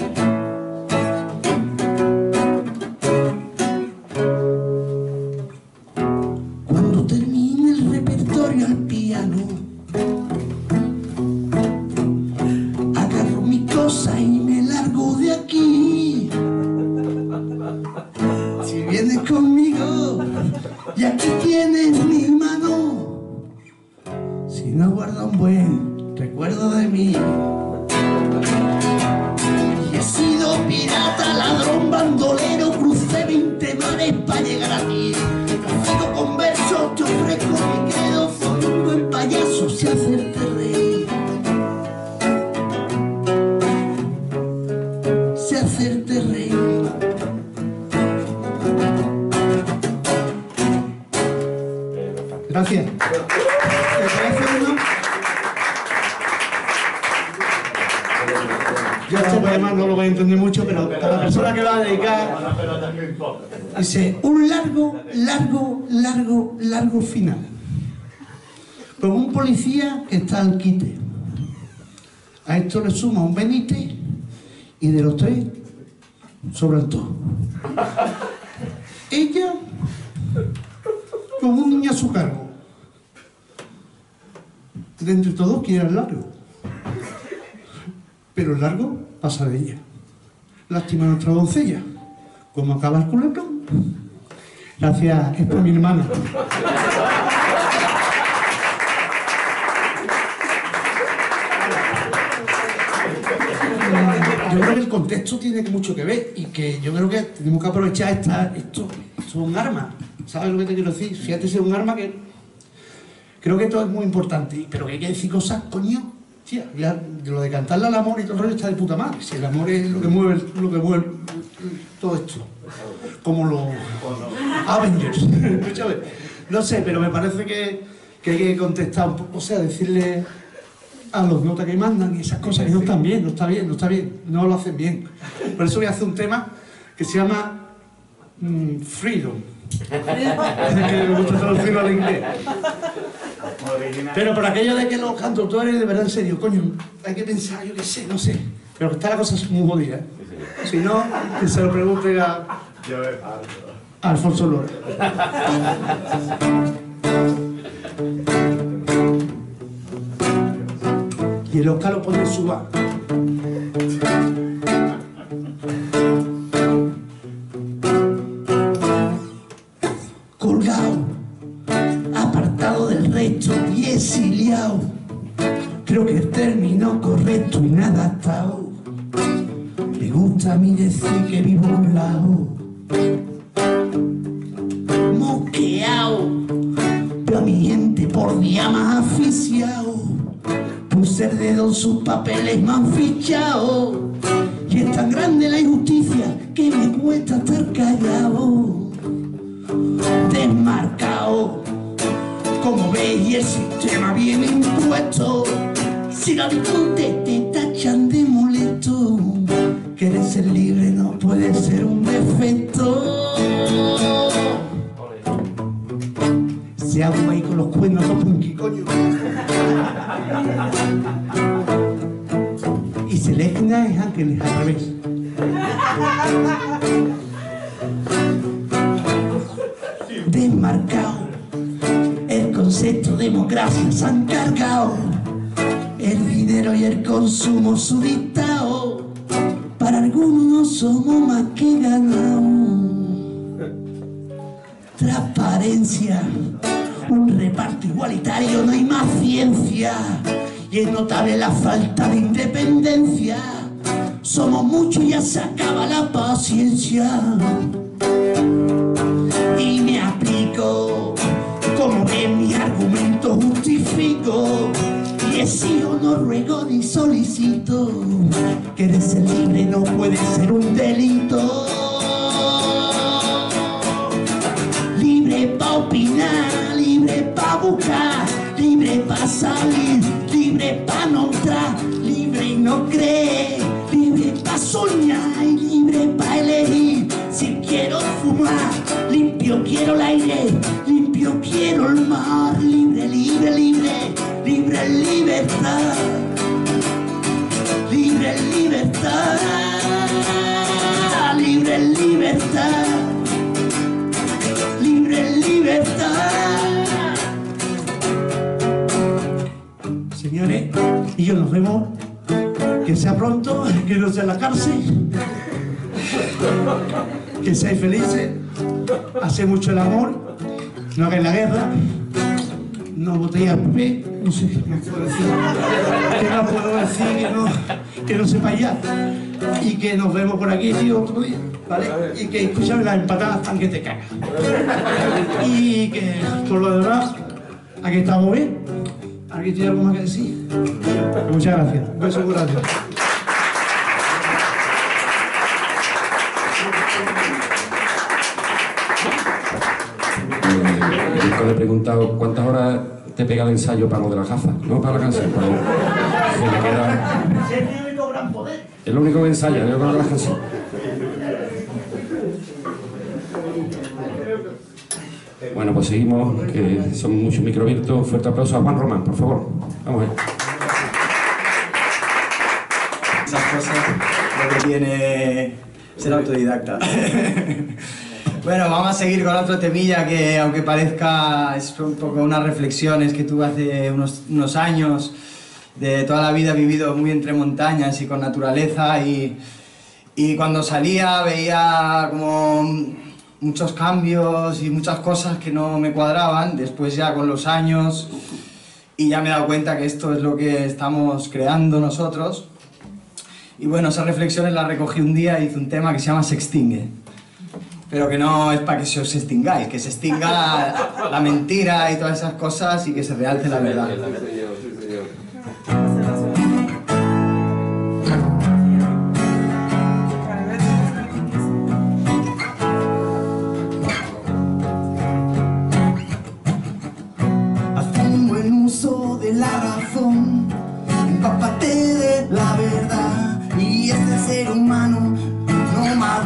Y me largo de aquí. Si vienes conmigo y aquí tienes mi mano, si no guarda un buen recuerdo de mí. Y he sido pirata, ladrón, bandolero, crucé 20 mares para llegar aquí. Trafico con versos, te ofrezco mi credo, soy un buen payaso, sé hacerte reír. Hacerte reír. Gracias. Yo este poema no lo voy a entender mucho, pero a la persona que va a dedicar dice un largo final. Con un policía que está al quite. A esto le suma un Benítez. Y de los tres, sobran todos. Ella, como un niño a su cargo. De entre todos quiere el largo. Pero el largo pasa de ella. Lástima a nuestra doncella. ¿Cómo acaba el culebrón? Gracias, es por mi hermana. Yo creo que el contexto tiene mucho que ver y que yo creo que tenemos que aprovechar esto es un arma, ¿sabes lo que te quiero decir? Fíjate, si es un arma que creo que esto es muy importante, pero que hay que decir cosas, coño, tía, ya, lo de cantarle al amor y todo el rollo está de puta madre, si el amor es lo que mueve todo esto. como los Avengers. Escúchame, no sé, pero me parece que hay que contestar un poco, o sea, decirle a los notas que mandan y esas cosas que no están bien, no está bien, no está bien, no lo hacen bien. Por eso voy a hacer un tema que se llama Freedom. Es que me gusta traducirlo al inglés. Pero por aquello de que los cantautores, de verdad, en serio, coño, hay que pensar, yo qué sé, no sé. Pero que está la cosa muy jodida, ¿eh? Si no, que se lo pregunten a Alfonso Lora. Y el Oscar lo pone en su bar. Colgado, apartado del resto y exiliado. Creo que el término correcto y nada adaptado. Me gusta a mí decir que vivo a un lado. Mosqueado, pero a mi gente por día más asfixiado. Puse el dedo en sus papeles, me han fichado. Y es tan grande la injusticia que me cuesta estar callado. Desmarcado, como veis, y el sistema bien impuesto. Si lo discutes te tachan de molesto. Querer ser libre no puede ser un defecto. Se hago ahí con los cuernos, no punky, coño. Y se le es ángeles al revés. Desmarcado, el concepto democracia se han cargado. El dinero y el consumo su dictado. Para algunos no somos más que ganados. Transparencia, un reparto igualitario, no hay más ciencia. Y es notable la falta de independencia. Somos muchos y ya se acaba la paciencia. Y me aplico, como que mi argumento justifico. Y exijo, no ruego ni solicito. Querer ser libre no puede ser un delito. Libre pa' opinar, libre pa' buscar, libre pa' salir, libre pa' no entrar, libre y no creer, libre pa' soñar y libre pa' elegir. Si quiero fumar, limpio quiero el aire, limpio quiero el mar, libre, libre, libre, libre en libertad, libre en libertad, libre en libertad, libre en libertad. Señores, y yo nos vemos, que sea pronto, que no sea en la cárcel, que seáis felices, haced mucho el amor, no hagáis la guerra, no votéis al PP, no sé qué más puedo decir, que no puedo decir, que no sepáis ya, y que nos vemos por aquí, tío, otro día, ¿vale? Y que escúchame, las empatadas están que te cagas. Y que por lo demás, aquí estamos bien. ¿Aquí tiene algo más que decir? Muchas gracias. Un beso muy grande. Nunca le he preguntado cuántas horas te pega el ensayo para lo de las gafas, no para la canción, pero se me queda... Es el único gran poder. Es lo único que ensaya, yo creo que la canción. Bueno, pues seguimos, que son muchos microabiertos. Fuerte aplauso a Juan Román, por favor. Vamos a ver. Esas cosas lo que tiene ser autodidacta. Bueno, vamos a seguir con otro temilla que, aunque parezca, es un poco unas reflexiones que tuve hace unos años. De toda la vida he vivido muy entre montañas y con naturaleza, y cuando salía veía como muchos cambios y muchas cosas que no me cuadraban. Después, ya con los años, y ya me he dado cuenta que esto es lo que estamos creando nosotros. Y bueno, esas reflexiones las recogí un día y hice un tema que se llama Se extingue. Pero que no es para que se os extingáis, que se extinga la mentira y todas esas cosas y que se realce la verdad.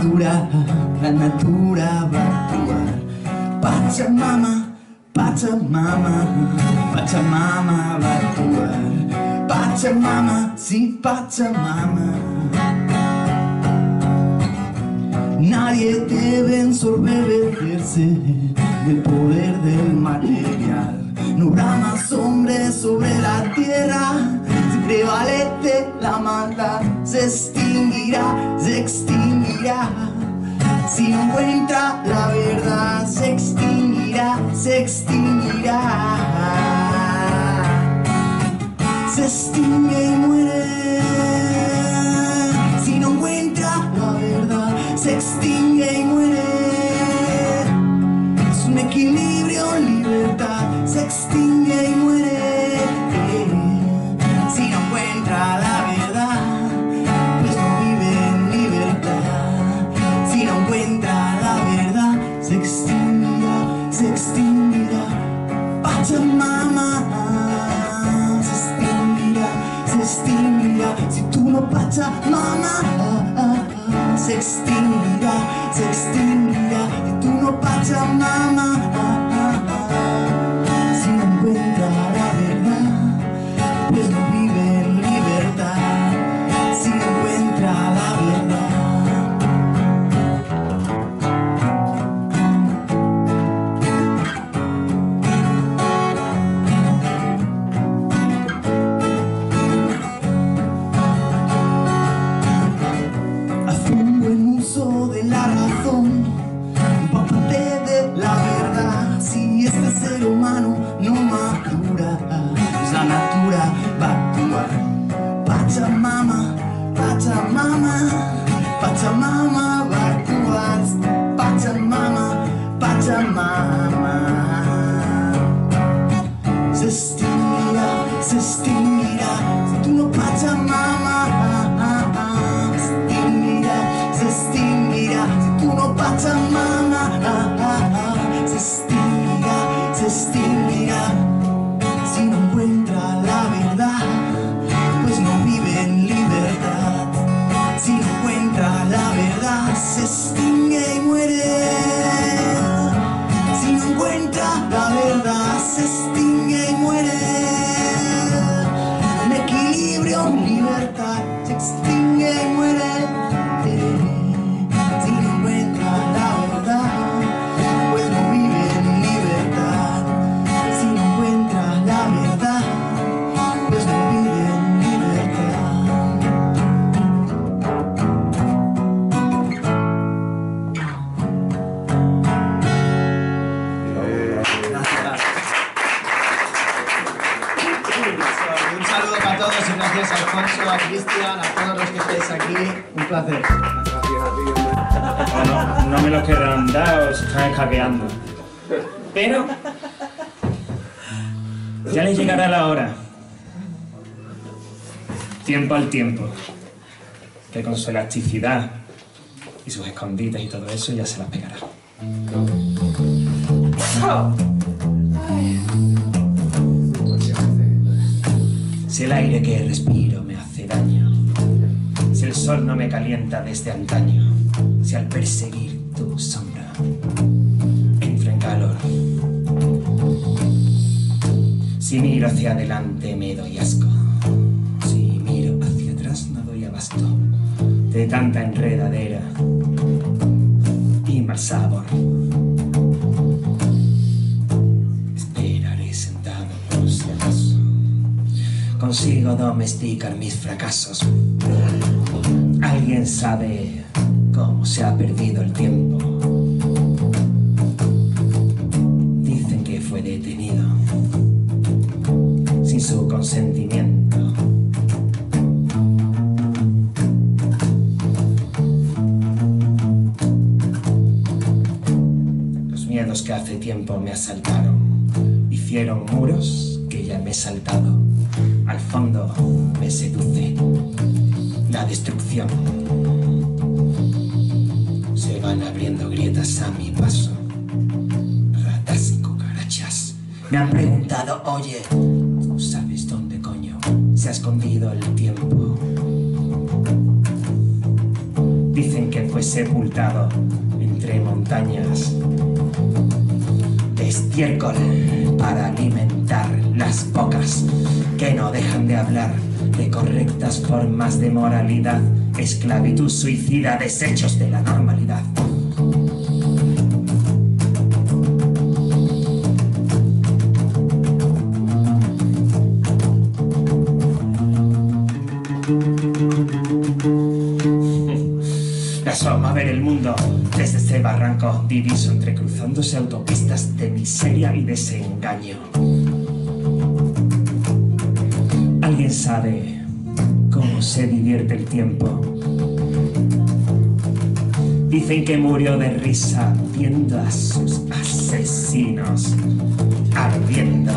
madura, la natura va a actuar. Pachamama, Pachamama, Pachamama va a actuar. Pachamama, sí, Pachamama. Nadie debe ensorbecerse del poder del material. No habrá más hombres sobre la tierra. Si prevalece la maldad, se extinguirá, se extinguirá. Si no encuentra la verdad, se extinguirá, se extinguirá. Se extingue y muere. Si no encuentra la verdad, se extingue y muere. Es un equilibrio en libertad, se extingue y muere. Si no encuentra la verdad, pues no vive en libertad. Si no encuentra la verdad, se extinguirá, se extinguirá. Pachamama, se extinguirá, se extinguirá. Si tú no Pachamama, se extinguirá, se extinguirá. Si tú no Pachamama, si no encuentra la verdad, pues no vive en libertad. Si no encuentra la verdad. Haz un buen uso de la razón, empápate de la verdad. Si este ser humano no madura, pues la natura va a actuar. Pachamama, Pachamama, Pachamama va a actuar. Pachamama, Pachamama. Se extinguirá, se extinguirá. Si tú no Pachamama, se extinguirá, se extinguirá. Si tú no Pachamama, se extinguirá, se extinguirá. Si no encuentra la verdad, pues no vive en libertad. Si no encuentra la verdad, se extingue y muere. Si no encuentra la verdad, se extingue y muere. Un equilibrio, libertad, se extingue y muere. Si no encuentra la verdad, pues no vive en libertad. Si no encuentra la verdad, pues no vive en libertad. Un saludo para todos y gracias a Alfonso, a Cristian, a todos los que estáis aquí. Un placer. Bueno, no me los querrán dar o se están escaqueando. Pero ya les llegará la hora. Tiempo al tiempo. Que con su elasticidad y sus escondites y todo eso ya se las pegará. Si el aire que respiro me hace daño, si el sol no me calienta desde antaño, si al perseguir tu sombra entro en calor, si miro hacia adelante me doy asco, si miro hacia atrás no doy abasto de tanta enredadera y mal sabor. Esperaré sentado por si acaso consigo domesticar mis fracasos. ¿Alguien sabe cómo se ha perdido el tiempo? Dicen que fue detenido sin su consentimiento. Los miedos que hace tiempo me asaltaron hicieron muros que ya me he saltado. Al fondo me seduce la destrucción. Se van abriendo grietas a mi paso. Ratas y cucarachas me han preguntado, oye, ¿tú sabes dónde coño se ha escondido el tiempo? Dicen que fue sepultado entre montañas de estiércol para alimentar las bocas que no dejan de hablar de correctas formas de moralidad, esclavitud suicida, desechos de la normalidad. Me asoma a ver el mundo desde ese barranco diviso, entrecruzándose autopistas de miseria y desengaño. ¿Alguien sabe cómo se divierte el tiempo? Dicen que murió de risa viendo a sus asesinos ardiendo,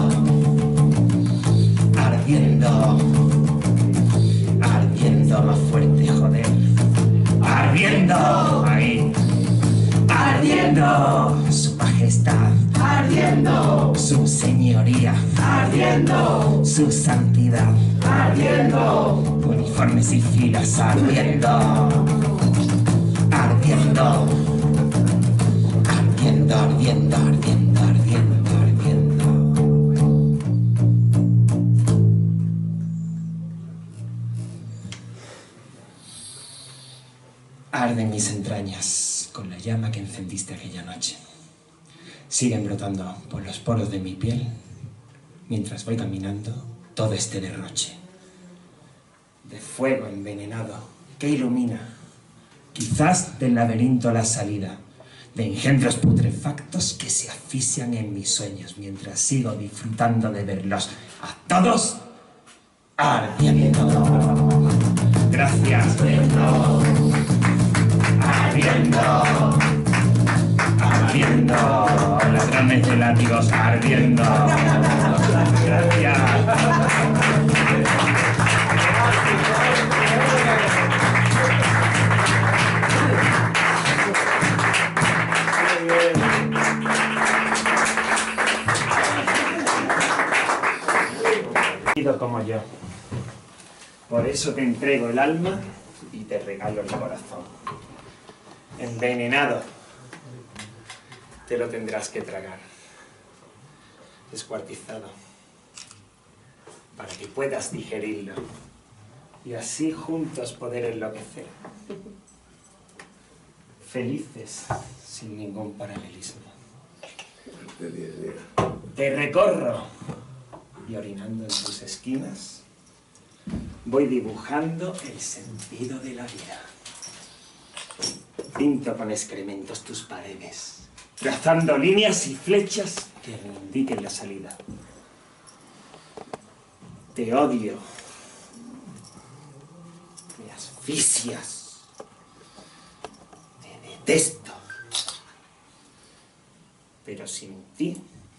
ardiendo, ardiendo más fuerte, joder. Ardiendo, ahí, ardiendo, su majestad, ardiendo, su señoría, ardiendo, su santidad, ardiendo, uniformes y filas, ardiendo, ardiendo, ardiendo, ardiendo, ardiendo, ardiendo, ardiendo. Arden mis entrañas con la llama que encendiste aquella noche. Siguen brotando por los poros de mi piel mientras voy caminando todo este derroche de fuego envenenado que ilumina, quizás del laberinto la salida, de engendros putrefactos que se asfixian en mis sueños mientras sigo disfrutando de verlos a todos ardiendo. Gracias. Ardiendo, ardiendo, ladrones de látigos ardiendo. Gracias. Como yo. Por eso te entrego el alma y te regalo el corazón. Envenenado, te lo tendrás que tragar. Descuartizado, para que puedas digerirlo y así juntos poder enloquecer. Felices, sin ningún paralelismo. Te recorro y orinando en tus esquinas voy dibujando el sentido de la vida. Pinto con excrementos tus paredes, trazando líneas y flechas que me indiquen la salida. Te odio, me asfixias, te detesto, pero sin ti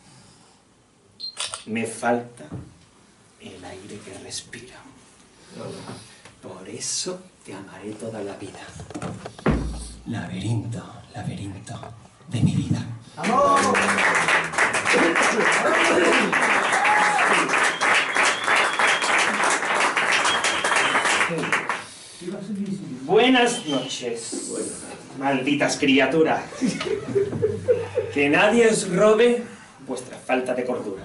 me falta el aire que respiro. Por eso te amaré toda la vida. Laberinto, laberinto de mi vida. ¡Vamos! Buenas noches, malditas criaturas. Que nadie os robe vuestra falta de cordura.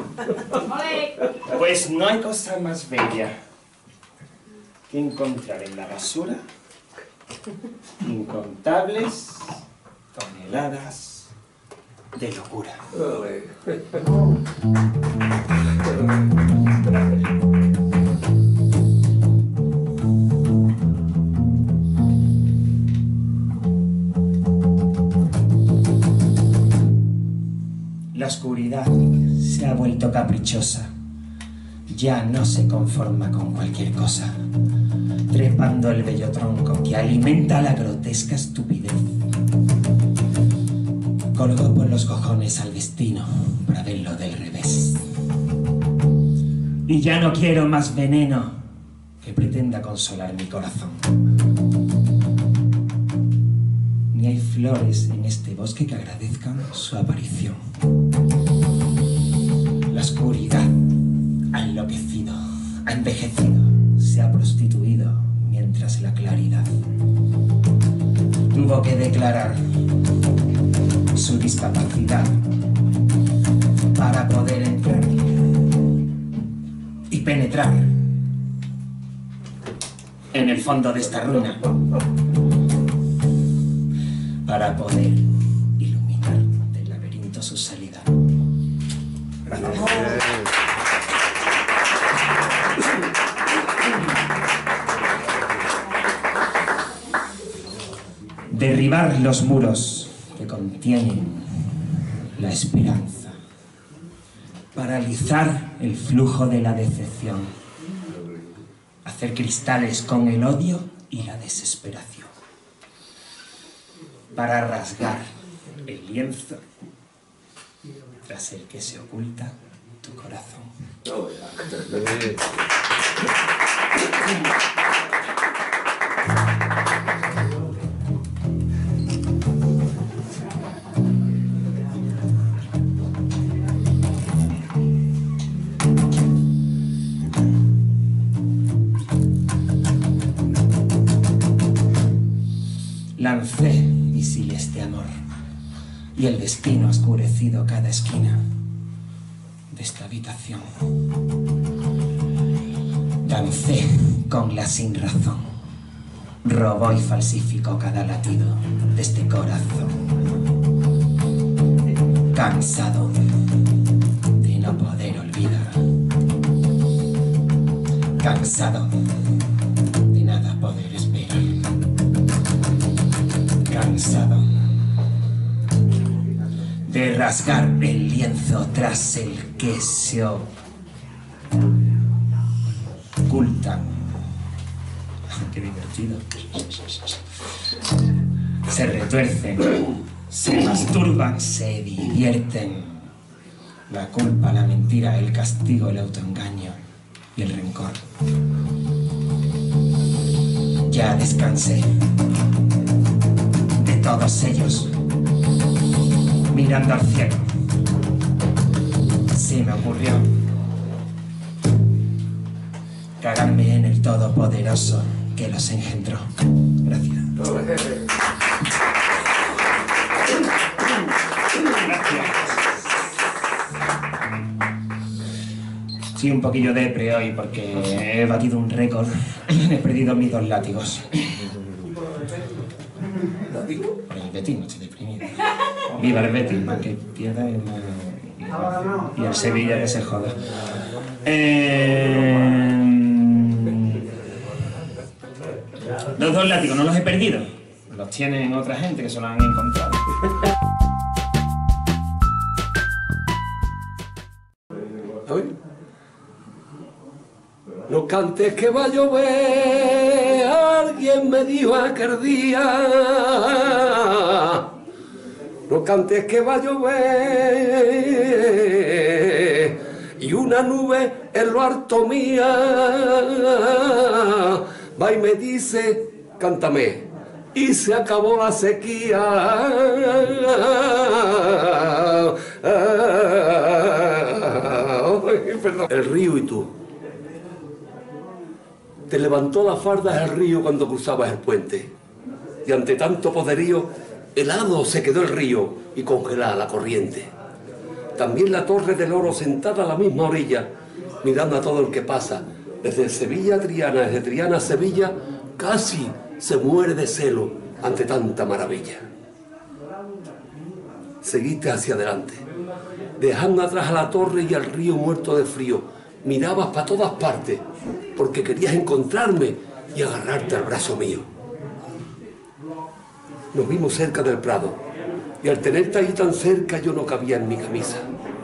Pues no hay cosa más bella que encontrar en la basura incontables toneladas de locura. La oscuridad se ha vuelto caprichosa, ya no se conforma con cualquier cosa, trepando el bello tronco que alimenta la grotesca estupidez. Colgó por los cojones al destino para verlo del revés. Y ya no quiero más veneno que pretenda consolar mi corazón. Ni hay flores en este bosque que agradezcan su aparición. La oscuridad ha enloquecido, ha envejecido, se ha prostituido, mientras tras la claridad. Tuvo que declarar su discapacidad para poder entrar y penetrar en el fondo de esta ruina, para poder iluminar del laberinto su salida. Gracias. Derribar los muros que contienen la esperanza. Paralizar el flujo de la decepción. Hacer cristales con el odio y la desesperación. Para rasgar el lienzo tras el que se oculta tu corazón. Lancé misiles de amor y el destino ha oscurecido cada esquina de esta habitación. Dancé con la sinrazón, robó y falsificó cada latido de este corazón. Cansado de no poder olvidar, cansado de nada poder esperar. Cansado de rasgar el lienzo tras el que se ocultan. ¡Qué divertido! Se retuercen, se masturban, se divierten. La culpa, la mentira, el castigo, el autoengaño y el rencor. Ya descansé de todos ellos, mirando al cielo. Se me ocurrió cagarme en el Todopoderoso que los engendró. Gracias. Sí, un poquillo depre hoy porque he batido un récord. He perdido mis 2 látigos. Por el Betis no estoy deprimido. Viva el Betis, aunque pierda y el Sevilla que se joda. Los 2 látigos no los he perdido. Los tienen otra gente que se los han encontrado. No cantes que va a llover, alguien me dijo aquel día. No cantes que va a llover y una nube en lo alto mía va y me dice, cántame, y se acabó la sequía. El río y tú. Te levantó la farda el río cuando cruzabas el puente. Y ante tanto poderío, helado se quedó el río y congelada la corriente. También la Torre del Oro sentada a la misma orilla, mirando a todo el que pasa. Desde Sevilla a Triana, desde Triana a Sevilla, casi se muere de celo ante tanta maravilla. Seguiste hacia adelante, dejando atrás a la torre y al río muerto de frío. Mirabas para todas partes, porque querías encontrarme y agarrarte al brazo mío. Nos vimos cerca del Prado, y al tenerte ahí tan cerca yo no cabía en mi camisa.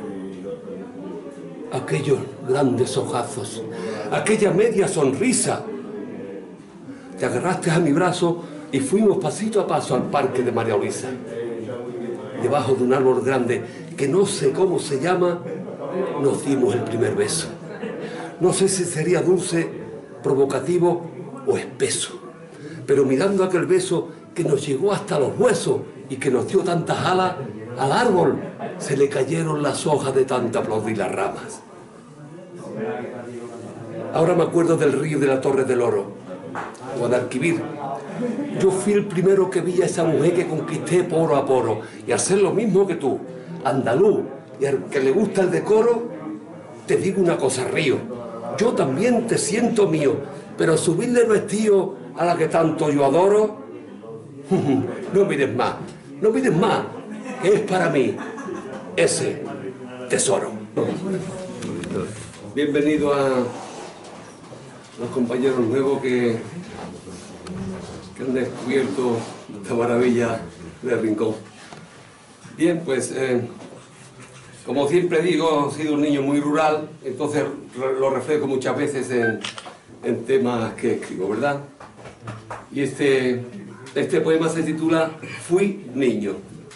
Aquellos grandes ojazos, aquella media sonrisa. Te agarraste a mi brazo y fuimos pasito a paso al parque de María Luisa. Debajo de un árbol grande, que no sé cómo se llama, nos dimos el primer beso. No sé si sería dulce, provocativo o espeso, pero mirando aquel beso que nos llegó hasta los huesos y que nos dio tantas alas, al árbol se le cayeron las hojas de tanto aplaudir las ramas. Ahora me acuerdo del río de la Torre del Oro, Guadalquivir. Yo fui el primero que vi a esa mujer que conquisté poro a poro. Y al ser lo mismo que tú, andaluz, y al que le gusta el decoro, te digo una cosa, Río. Yo también te siento mío, pero subirle el vestido a la que tanto yo adoro, no mires más, que es para mí ese tesoro. Bienvenido a los compañeros nuevos que han descubierto esta maravilla del Rincón. Bien, pues como siempre digo, he sido un niño muy rural, entonces lo reflejo muchas veces en temas que escribo, ¿verdad? Y este poema se titula Fui niño.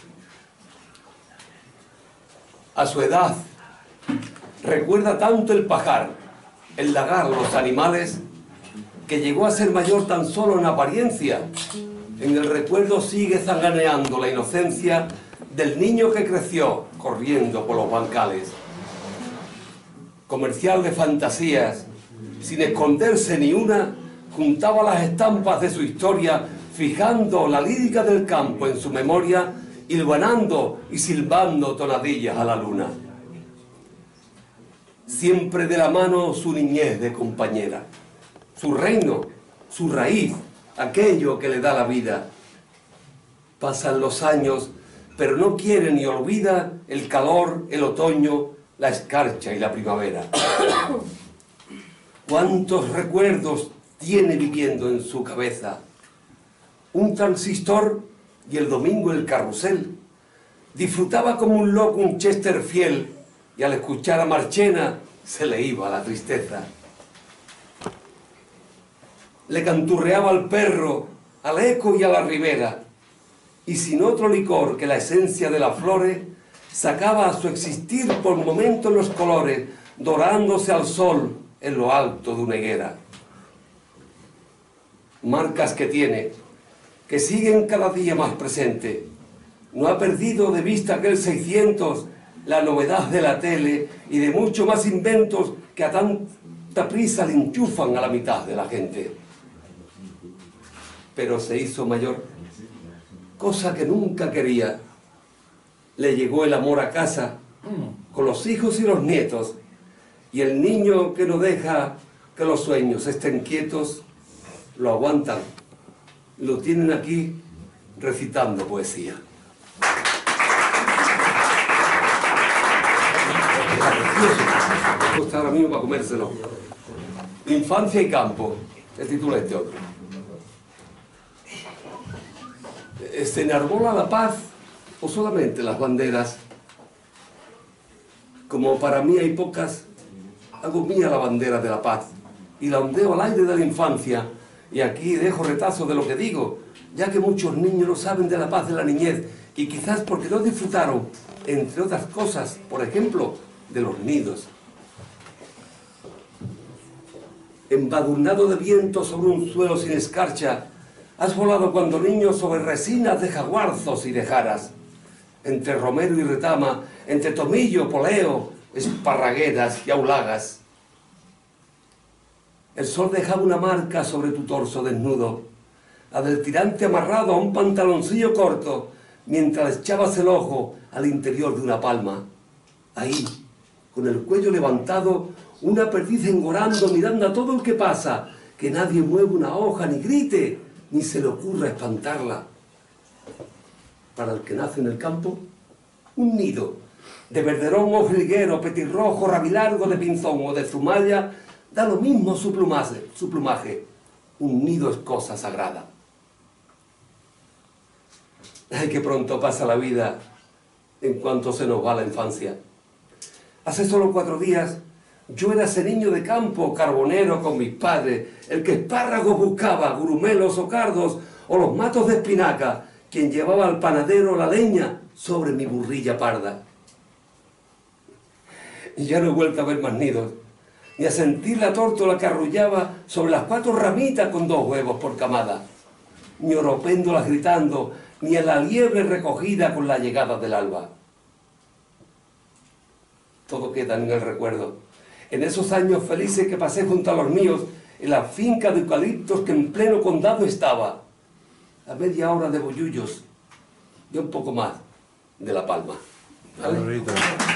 A su edad, recuerda tanto el pajar, el lagar, los animales, que llegó a ser mayor tan solo en apariencia. En el recuerdo sigue zanganeando la inocencia del niño que creció corriendo por los bancales. Comercial de fantasías, sin esconderse ni una, juntaba las estampas de su historia, fijando la lírica del campo en su memoria, hilvanando y silbando tonadillas a la luna. Siempre de la mano su niñez de compañera, su reino, su raíz, aquello que le da la vida. Pasan los años, pero no quiere ni olvida el calor, el otoño, la escarcha y la primavera. ¿Cuántos recuerdos tiene viviendo en su cabeza? Un transistor y el domingo el carrusel. Disfrutaba como un loco un Chester fiel y al escuchar a Marchena se le iba la tristeza. Le canturreaba al perro, al eco y a la ribera, y sin otro licor que la esencia de las flores, sacaba a su existir por momentos los colores, dorándose al sol en lo alto de una higuera. Marcas que tiene, que siguen cada día más presente. No ha perdido de vista aquel 600, la novedad de la tele y de mucho más inventos que a tanta prisa le enchufan a la mitad de la gente. Pero se hizo mayor, cosa que nunca quería. Le llegó el amor a casa, con los hijos y los nietos, y el niño que no deja que los sueños estén quietos, lo aguantan, lo tienen aquí recitando poesía. Está ahora mismo para comérselo. Infancia y campo, se titula este otro. ¿Se enarbola la paz o solamente las banderas? Como para mí hay pocas, hago mía la bandera de la paz y la ondeo al aire de la infancia. Y aquí dejo retazo de lo que digo, ya que muchos niños no saben de la paz de la niñez y quizás porque no disfrutaron, entre otras cosas, por ejemplo, de los nidos. Embadurnado de viento sobre un suelo sin escarcha, has volado cuando niño sobre resinas de jaguarzos y de jaras, entre romero y retama, entre tomillo, poleo, esparragueras y aulagas. El sol dejaba una marca sobre tu torso desnudo, la del tirante amarrado a un pantaloncillo corto, mientras le echabas el ojo al interior de una palma. Ahí, con el cuello levantado, una perdiz engorando, mirando a todo el que pasa, que nadie mueva una hoja, ni grite, ni se le ocurra espantarla. Para el que nace en el campo, un nido, de verderón o jilguero, petirrojo, rabilargo de pinzón o de zumalla, da lo mismo su plumaje. Un nido es cosa sagrada. Ay, que pronto pasa la vida en cuanto se nos va la infancia. Hace solo 4 días yo era ese niño de campo, carbonero con mis padres, el que espárragos buscaba, grumelos o cardos, o los matos de espinaca, quien llevaba al panadero la leña sobre mi burrilla parda. Y ya no he vuelto a ver más nidos, ni a sentir la tórtola que arrullaba sobre las 4 ramitas con 2 huevos por camada, ni oropéndolas gritando, ni a la liebre recogida con la llegada del alba. Todo queda en el recuerdo, en esos años felices que pasé junto a los míos, en la finca de eucaliptos que en pleno condado estaba, a media hora de Bollullos y un poco más de La Palma. ¿Vale? Buenas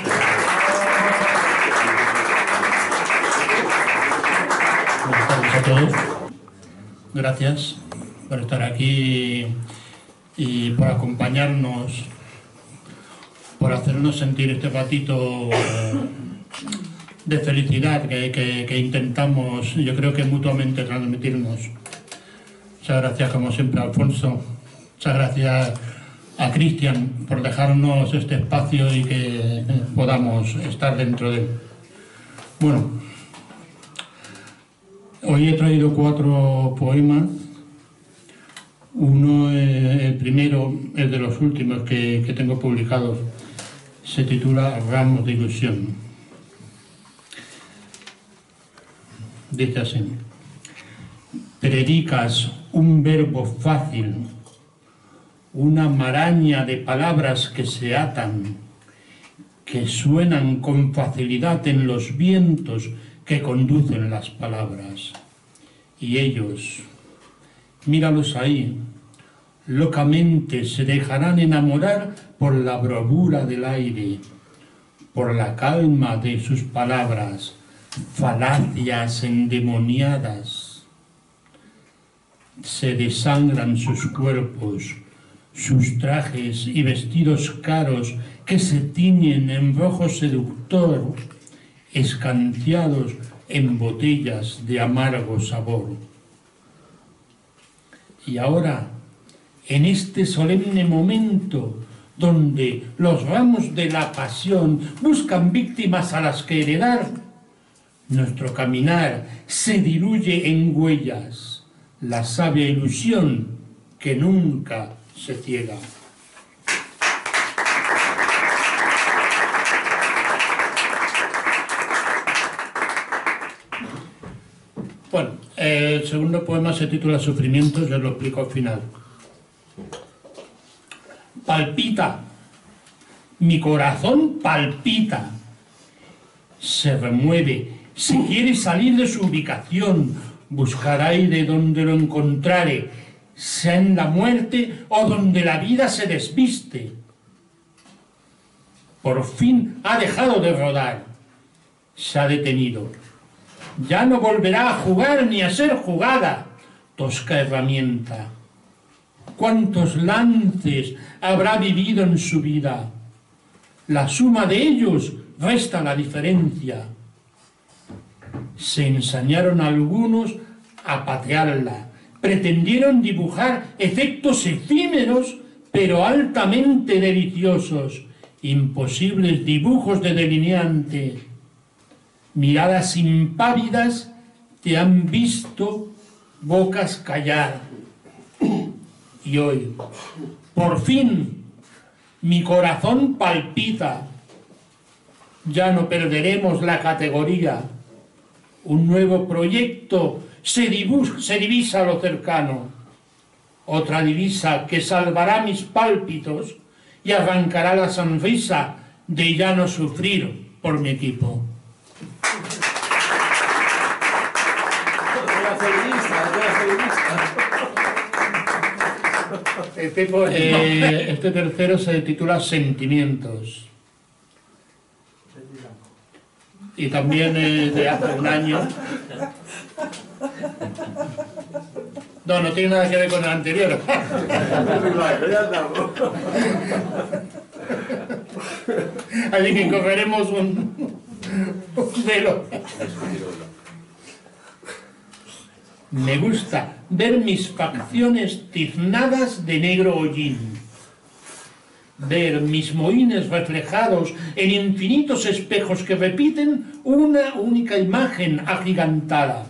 tardes a todos. Gracias por estar aquí y por acompañarnos, por hacernos sentir este ratito de felicidad que intentamos, yo creo que mutuamente, transmitirnos. Muchas gracias, como siempre, a Alfonso. Muchas gracias a Cristian por dejarnos este espacio y que podamos estar dentro de él. Bueno, hoy he traído 4 poemas. Uno, el primero, es de los últimos que tengo publicados. Se titula Ramos de ilusión. Dice así: predicas un verbo fácil, una maraña de palabras que se atan, que suenan con facilidad en los vientos que conducen las palabras. Y ellos, míralos ahí, locamente se dejarán enamorar por la bravura del aire, por la calma de sus palabras, falacias endemoniadas. Se desangran sus cuerpos, sus trajes y vestidos caros que se tiñen en rojo seductor, escanciados en botellas de amargo sabor. Y ahora, en este solemne momento, donde los ramos de la pasión buscan víctimas a las que heredar, nuestro caminar se diluye en huellas, la sabia ilusión que nunca se ciega. Bueno, el segundo poema se titula Sufrimientos, yo lo explico al final. Palpita, mi corazón palpita, se remueve, se quiere salir de su ubicación, buscar aire donde lo encontrare, sea en la muerte o donde la vida se desviste. Por fin ha dejado de rodar, se ha detenido. Ya no volverá a jugar ni a ser jugada, tosca herramienta. ¿Cuántos lances habrá vivido en su vida? La suma de ellos resta la diferencia. Se ensañaron algunos a patearla, pretendieron dibujar efectos efímeros pero altamente deliciosos, imposibles dibujos de delineante. Miradas impávidas te han visto bocas callar. Y hoy, por fin, mi corazón palpita. Ya no perderemos la categoría. Un nuevo proyecto se divisa a lo cercano. Otra divisa que salvará mis pálpitos y arrancará la sonrisa de ya no sufrir por mi equipo. Este tercero se titula Sentimientos. Y también de hace un año. No tiene nada que ver con el anterior. Así que cogeremos un velo. Me gusta ver mis facciones tiznadas de negro hollín, ver mis mohines reflejados en infinitos espejos que repiten una única imagen agigantada.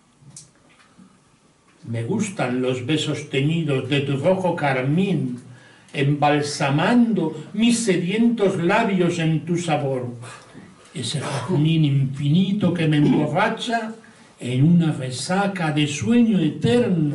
Me gustan los besos teñidos de tu rojo carmín, embalsamando mis sedientos labios en tu sabor. Ese jazmín infinito que me emborracha en una resaca de sueño eterno.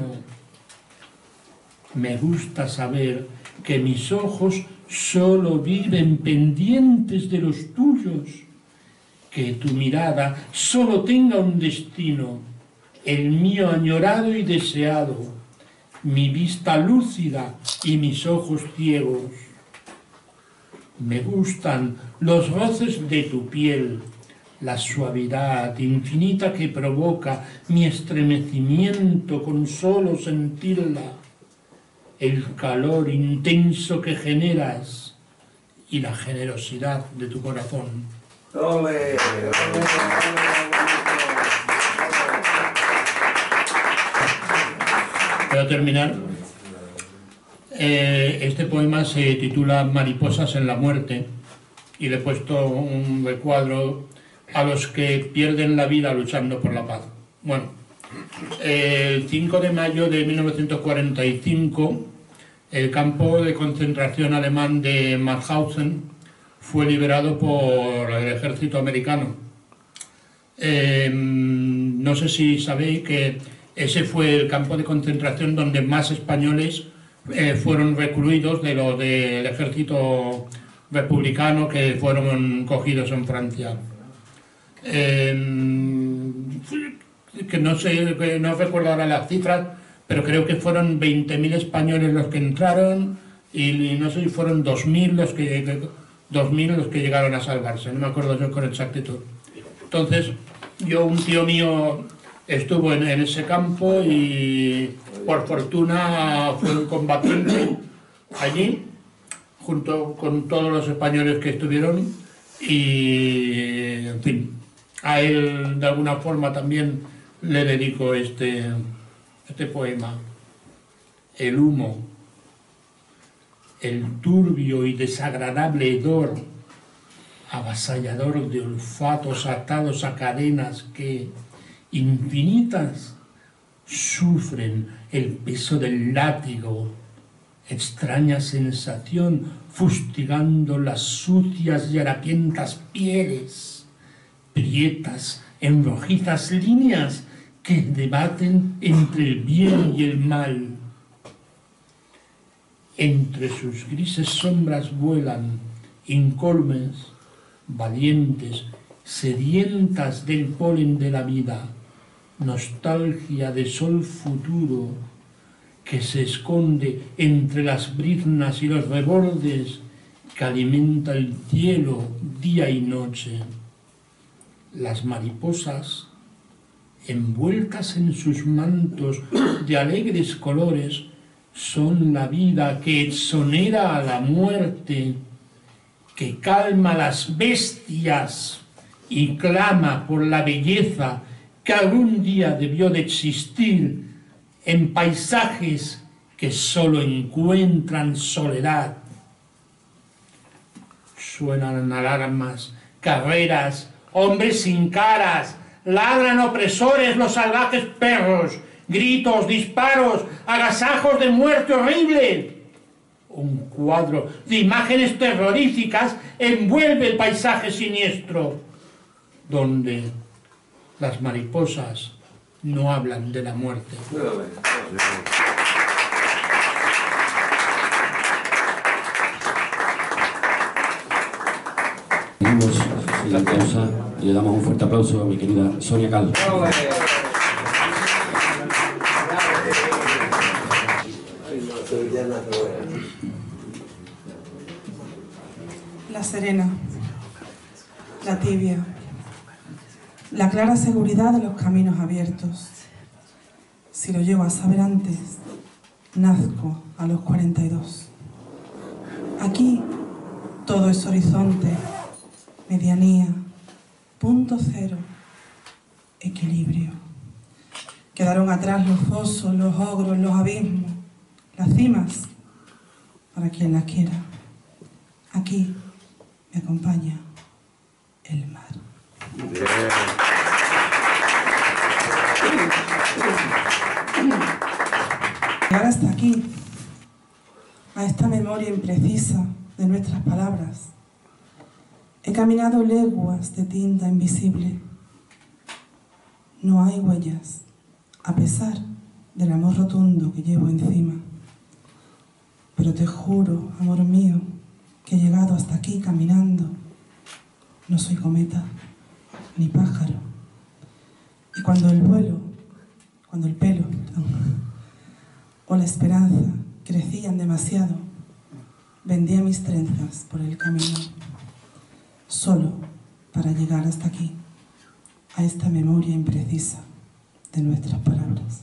Me gusta saber que mis ojos solo viven pendientes de los tuyos, que tu mirada solo tenga un destino, el mío añorado y deseado, mi vista lúcida y mis ojos ciegos. Me gustan los roces de tu piel, la suavidad infinita que provoca mi estremecimiento con solo sentirla, el calor intenso que generas y la generosidad de tu corazón. ¡Ole! Para terminar, este poema se titula Mariposas en la muerte y le he puesto un recuadro a los que pierden la vida luchando por la paz. Bueno, el 5 de mayo de 1945, el campo de concentración alemán de Mauthausen fue liberado por el ejército americano. No sé si sabéis que ese fue el campo de concentración donde más españoles fueron recluidos de los del ejército republicano que fueron cogidos en Francia. Que no sé, no recuerdo ahora las cifras, pero creo que fueron 20.000 españoles los que entraron y no sé si fueron 2.000 los que llegaron a salvarse, no me acuerdo yo con exactitud. Entonces, un tío mío estuvo en ese campo y por fortuna fue un combatiente allí, junto con todos los españoles que estuvieron y, en fin, a él de alguna forma también le dedico este poema. El humo, el turbio y desagradable hedor, avasallador de olfatos atados a cadenas que, infinitas, sufren el peso del látigo, extraña sensación fustigando las sucias y harapientas pieles, prietas en rojizas líneas que debaten entre el bien y el mal. Entre sus grises sombras vuelan, incólumes, valientes, sedientas del polen de la vida, nostalgia de sol futuro que se esconde entre las briznas y los rebordes que alimenta el cielo día y noche. Las mariposas, envueltas en sus mantos de alegres colores, son la vida que exonera a la muerte, que calma las bestias y clama por la belleza que algún día debió de existir en paisajes que solo encuentran soledad. Suenan alarmas, carreras, hombres sin caras, ladran opresores los salvajes perros, gritos, disparos, agasajos de muerte horrible. Un cuadro de imágenes terroríficas envuelve el paisaje siniestro, donde las mariposas no hablan de la muerte. Seguimos sin la pausa y le damos un fuerte aplauso a mi querida Sonia Cal. La serena, la tibia, la clara seguridad de los caminos abiertos. Si lo llego a saber antes, nazco a los 42. Aquí todo es horizonte, medianía, punto cero, equilibrio. Quedaron atrás los fosos, los ogros, los abismos, las cimas, para quien las quiera. Aquí me acompaña el mar. Llegar hasta aquí, a esta memoria imprecisa de nuestras palabras, he caminado leguas de tinta invisible. No hay huellas, a pesar del amor rotundo que llevo encima. Pero te juro, amor mío, que he llegado hasta aquí caminando. No soy cometa, ni pájaro. Y cuando el vuelo cuando el pelo o la esperanza crecían demasiado, vendía mis trenzas por el camino, solo para llegar hasta aquí, a esta memoria imprecisa de nuestras palabras.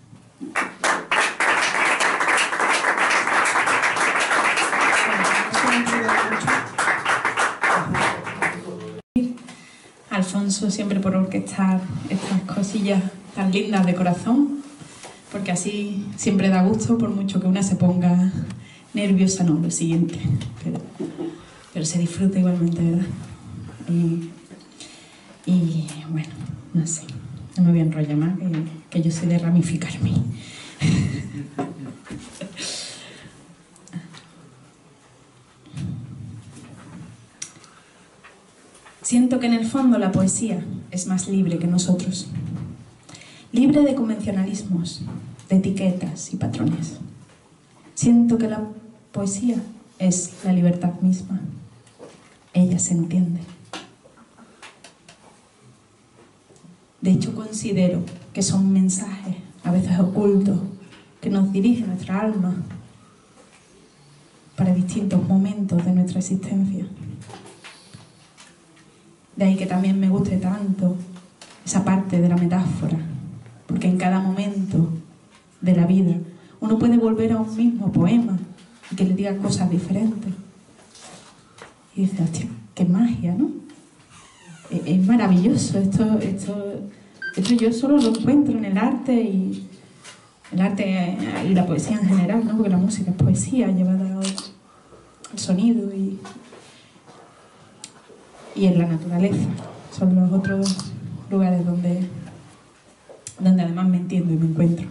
Alfonso siempre por orquestar estas cosillas tan lindas de corazón, porque así siempre da gusto, por mucho que una se ponga nerviosa, no, lo siguiente, pero se disfruta igualmente, ¿verdad? Y bueno, no sé, no me voy a enrollar más, que yo sé de ramificarme. Siento que en el fondo la poesía es más libre que nosotros, libre de convencionalismos, de etiquetas y patrones. Siento que la poesía es la libertad misma. Ella se entiende. De hecho, considero que son mensajes, a veces ocultos, que nos dirigen nuestra alma para distintos momentos de nuestra existencia. De ahí que también me guste tanto esa parte de la metáfora, porque en cada momento de la vida uno puede volver a un mismo poema y que le diga cosas diferentes. Y dice, hostia, qué magia, ¿no? Es maravilloso, esto yo solo lo encuentro en el arte y la poesía en general, ¿no? Porque la música es poesía llevada al sonido y en la naturaleza. Son los otros lugares donde además me entiendo y me encuentro.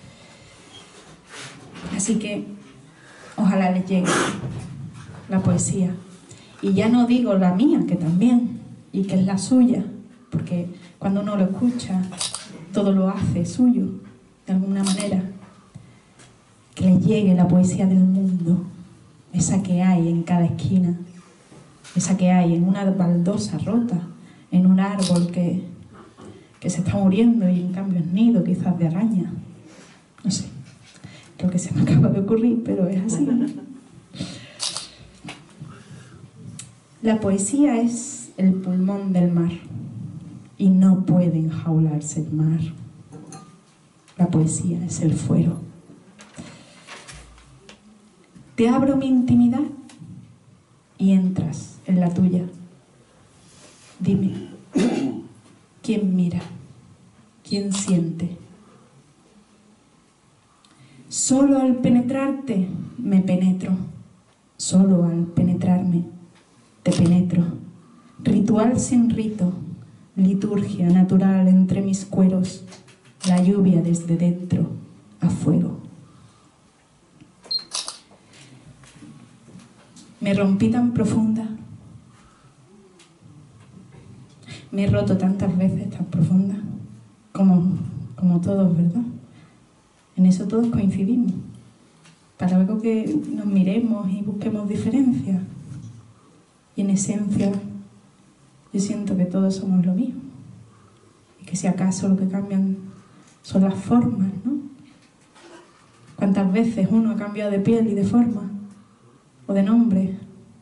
Así que ojalá les llegue la poesía. Y ya no digo la mía, que también, y que es la suya, porque cuando uno lo escucha, todo lo hace suyo, de alguna manera. Que le llegue la poesía del mundo, esa que hay en cada esquina, esa que hay en una baldosa rota, en un árbol que se está muriendo y en cambio es nido quizás de araña. No sé, lo que se me acaba de ocurrir, pero es así, ¿no? La poesía es el pulmón del mar y no puede enjaularse el mar. La poesía es el fuero. Te abro mi intimidad y entras en la tuya. Dime, ¿quién mira? ¿Quién siente? Solo al penetrarte me penetro. Solo al penetrarme te penetro. Ritual sin rito, liturgia natural entre mis cueros, la lluvia desde dentro a fuego. Me rompí tan profunda, me he roto tantas veces tan profunda, como todos, ¿verdad? En eso todos coincidimos, para luego que nos miremos y busquemos diferencias. Y en esencia, yo siento que todos somos lo mismo, y que si acaso lo que cambian son las formas, ¿no? ¿Cuántas veces uno ha cambiado de piel y de forma? O de nombre,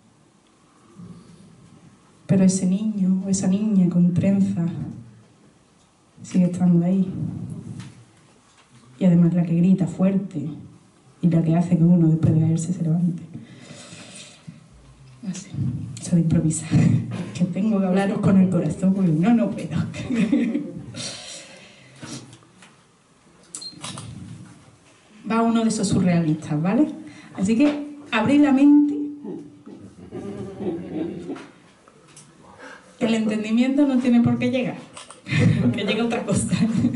pero ese niño o esa niña con trenza sigue estando ahí. Y además la que grita fuerte y la que hace que uno después de caerse se levante. No sé, eso de improvisar, que tengo que hablaros con el corazón porque no puedo. Va uno de esos surrealistas, ¿vale? Así que abrir la mente, que el entendimiento no tiene por qué llegar, que llega otra cosa.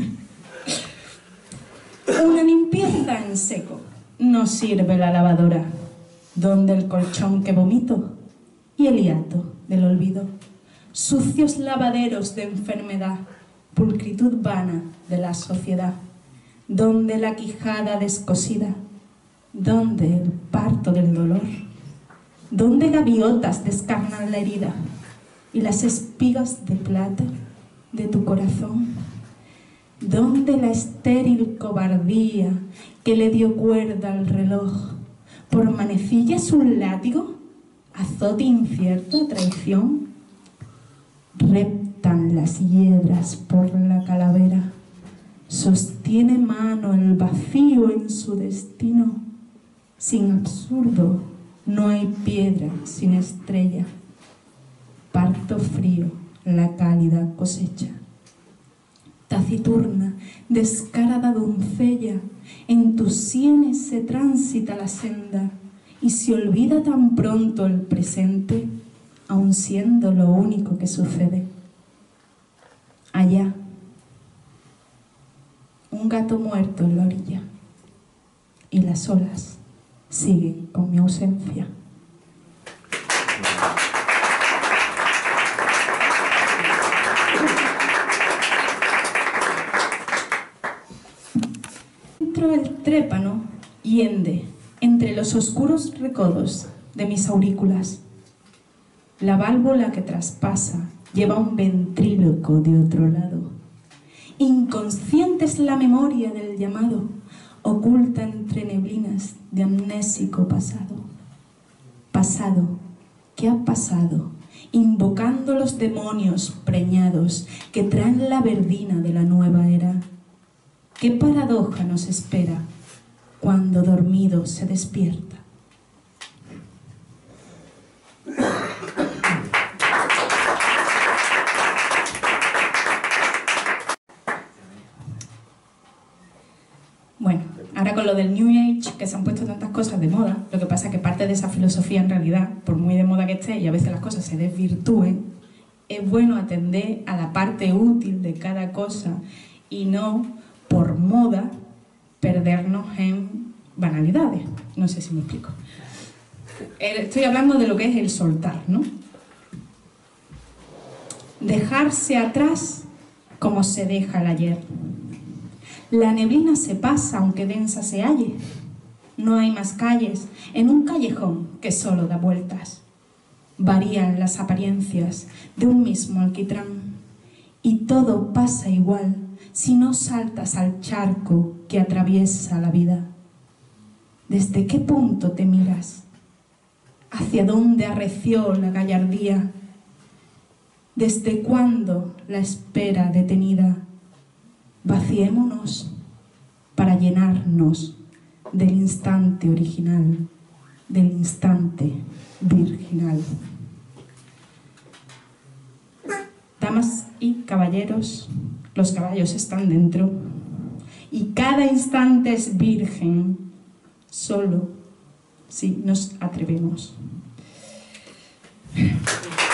Una limpieza en seco, no sirve la lavadora, donde el colchón que vomito y el hiato del olvido, sucios lavaderos de enfermedad, pulcritud vana de la sociedad, donde la quijada descosida, donde el parto del dolor, donde gaviotas descarnan la herida y las espigas de plata de tu corazón, ¿Dónde la estéril cobardía que le dio cuerda al reloj? ¿Por manecillas un látigo? ¿Azote incierto, traición? Reptan las hiedras por la calavera. Sostiene mano el vacío en su destino. Sin absurdo no hay piedra sin estrella. Parto frío la cálida cosecha. Taciturna, descarada doncella, en tus sienes se tránsita la senda y se olvida tan pronto el presente, aun siendo lo único que sucede. Allá, un gato muerto en la orilla y las olas siguen con mi ausencia. Entro el trépano hiende entre los oscuros recodos de mis aurículas. La válvula que traspasa lleva un ventríloco de otro lado. Inconsciente es la memoria del llamado, oculta entre neblinas de amnésico pasado. Pasado, ¿qué ha pasado? Invocando los demonios preñados que traen la verdina de la nueva era. ¿Qué paradoja nos espera cuando dormido se despierta? Bueno, ahora con lo del New Age, que se han puesto tantas cosas de moda, lo que pasa es que parte de esa filosofía en realidad, por muy de moda que esté y a veces las cosas se desvirtúen, es bueno atender a la parte útil de cada cosa y no, por moda, perdernos en banalidades. No sé si me explico. Estoy hablando de lo que es el soltar, ¿no? Dejarse atrás como se deja el ayer. La neblina se pasa aunque densa se halle. No hay más calles en un callejón que solo da vueltas. Varían las apariencias de un mismo alquitrán y todo pasa igual si no saltas al charco que atraviesa la vida. ¿Desde qué punto te miras? ¿Hacia dónde arreció la gallardía? ¿Desde cuándo la espera detenida? Vaciémonos para llenarnos del instante original, del instante virginal. Damas y caballeros, los caballos están dentro y cada instante es virgen, solo si nos atrevemos.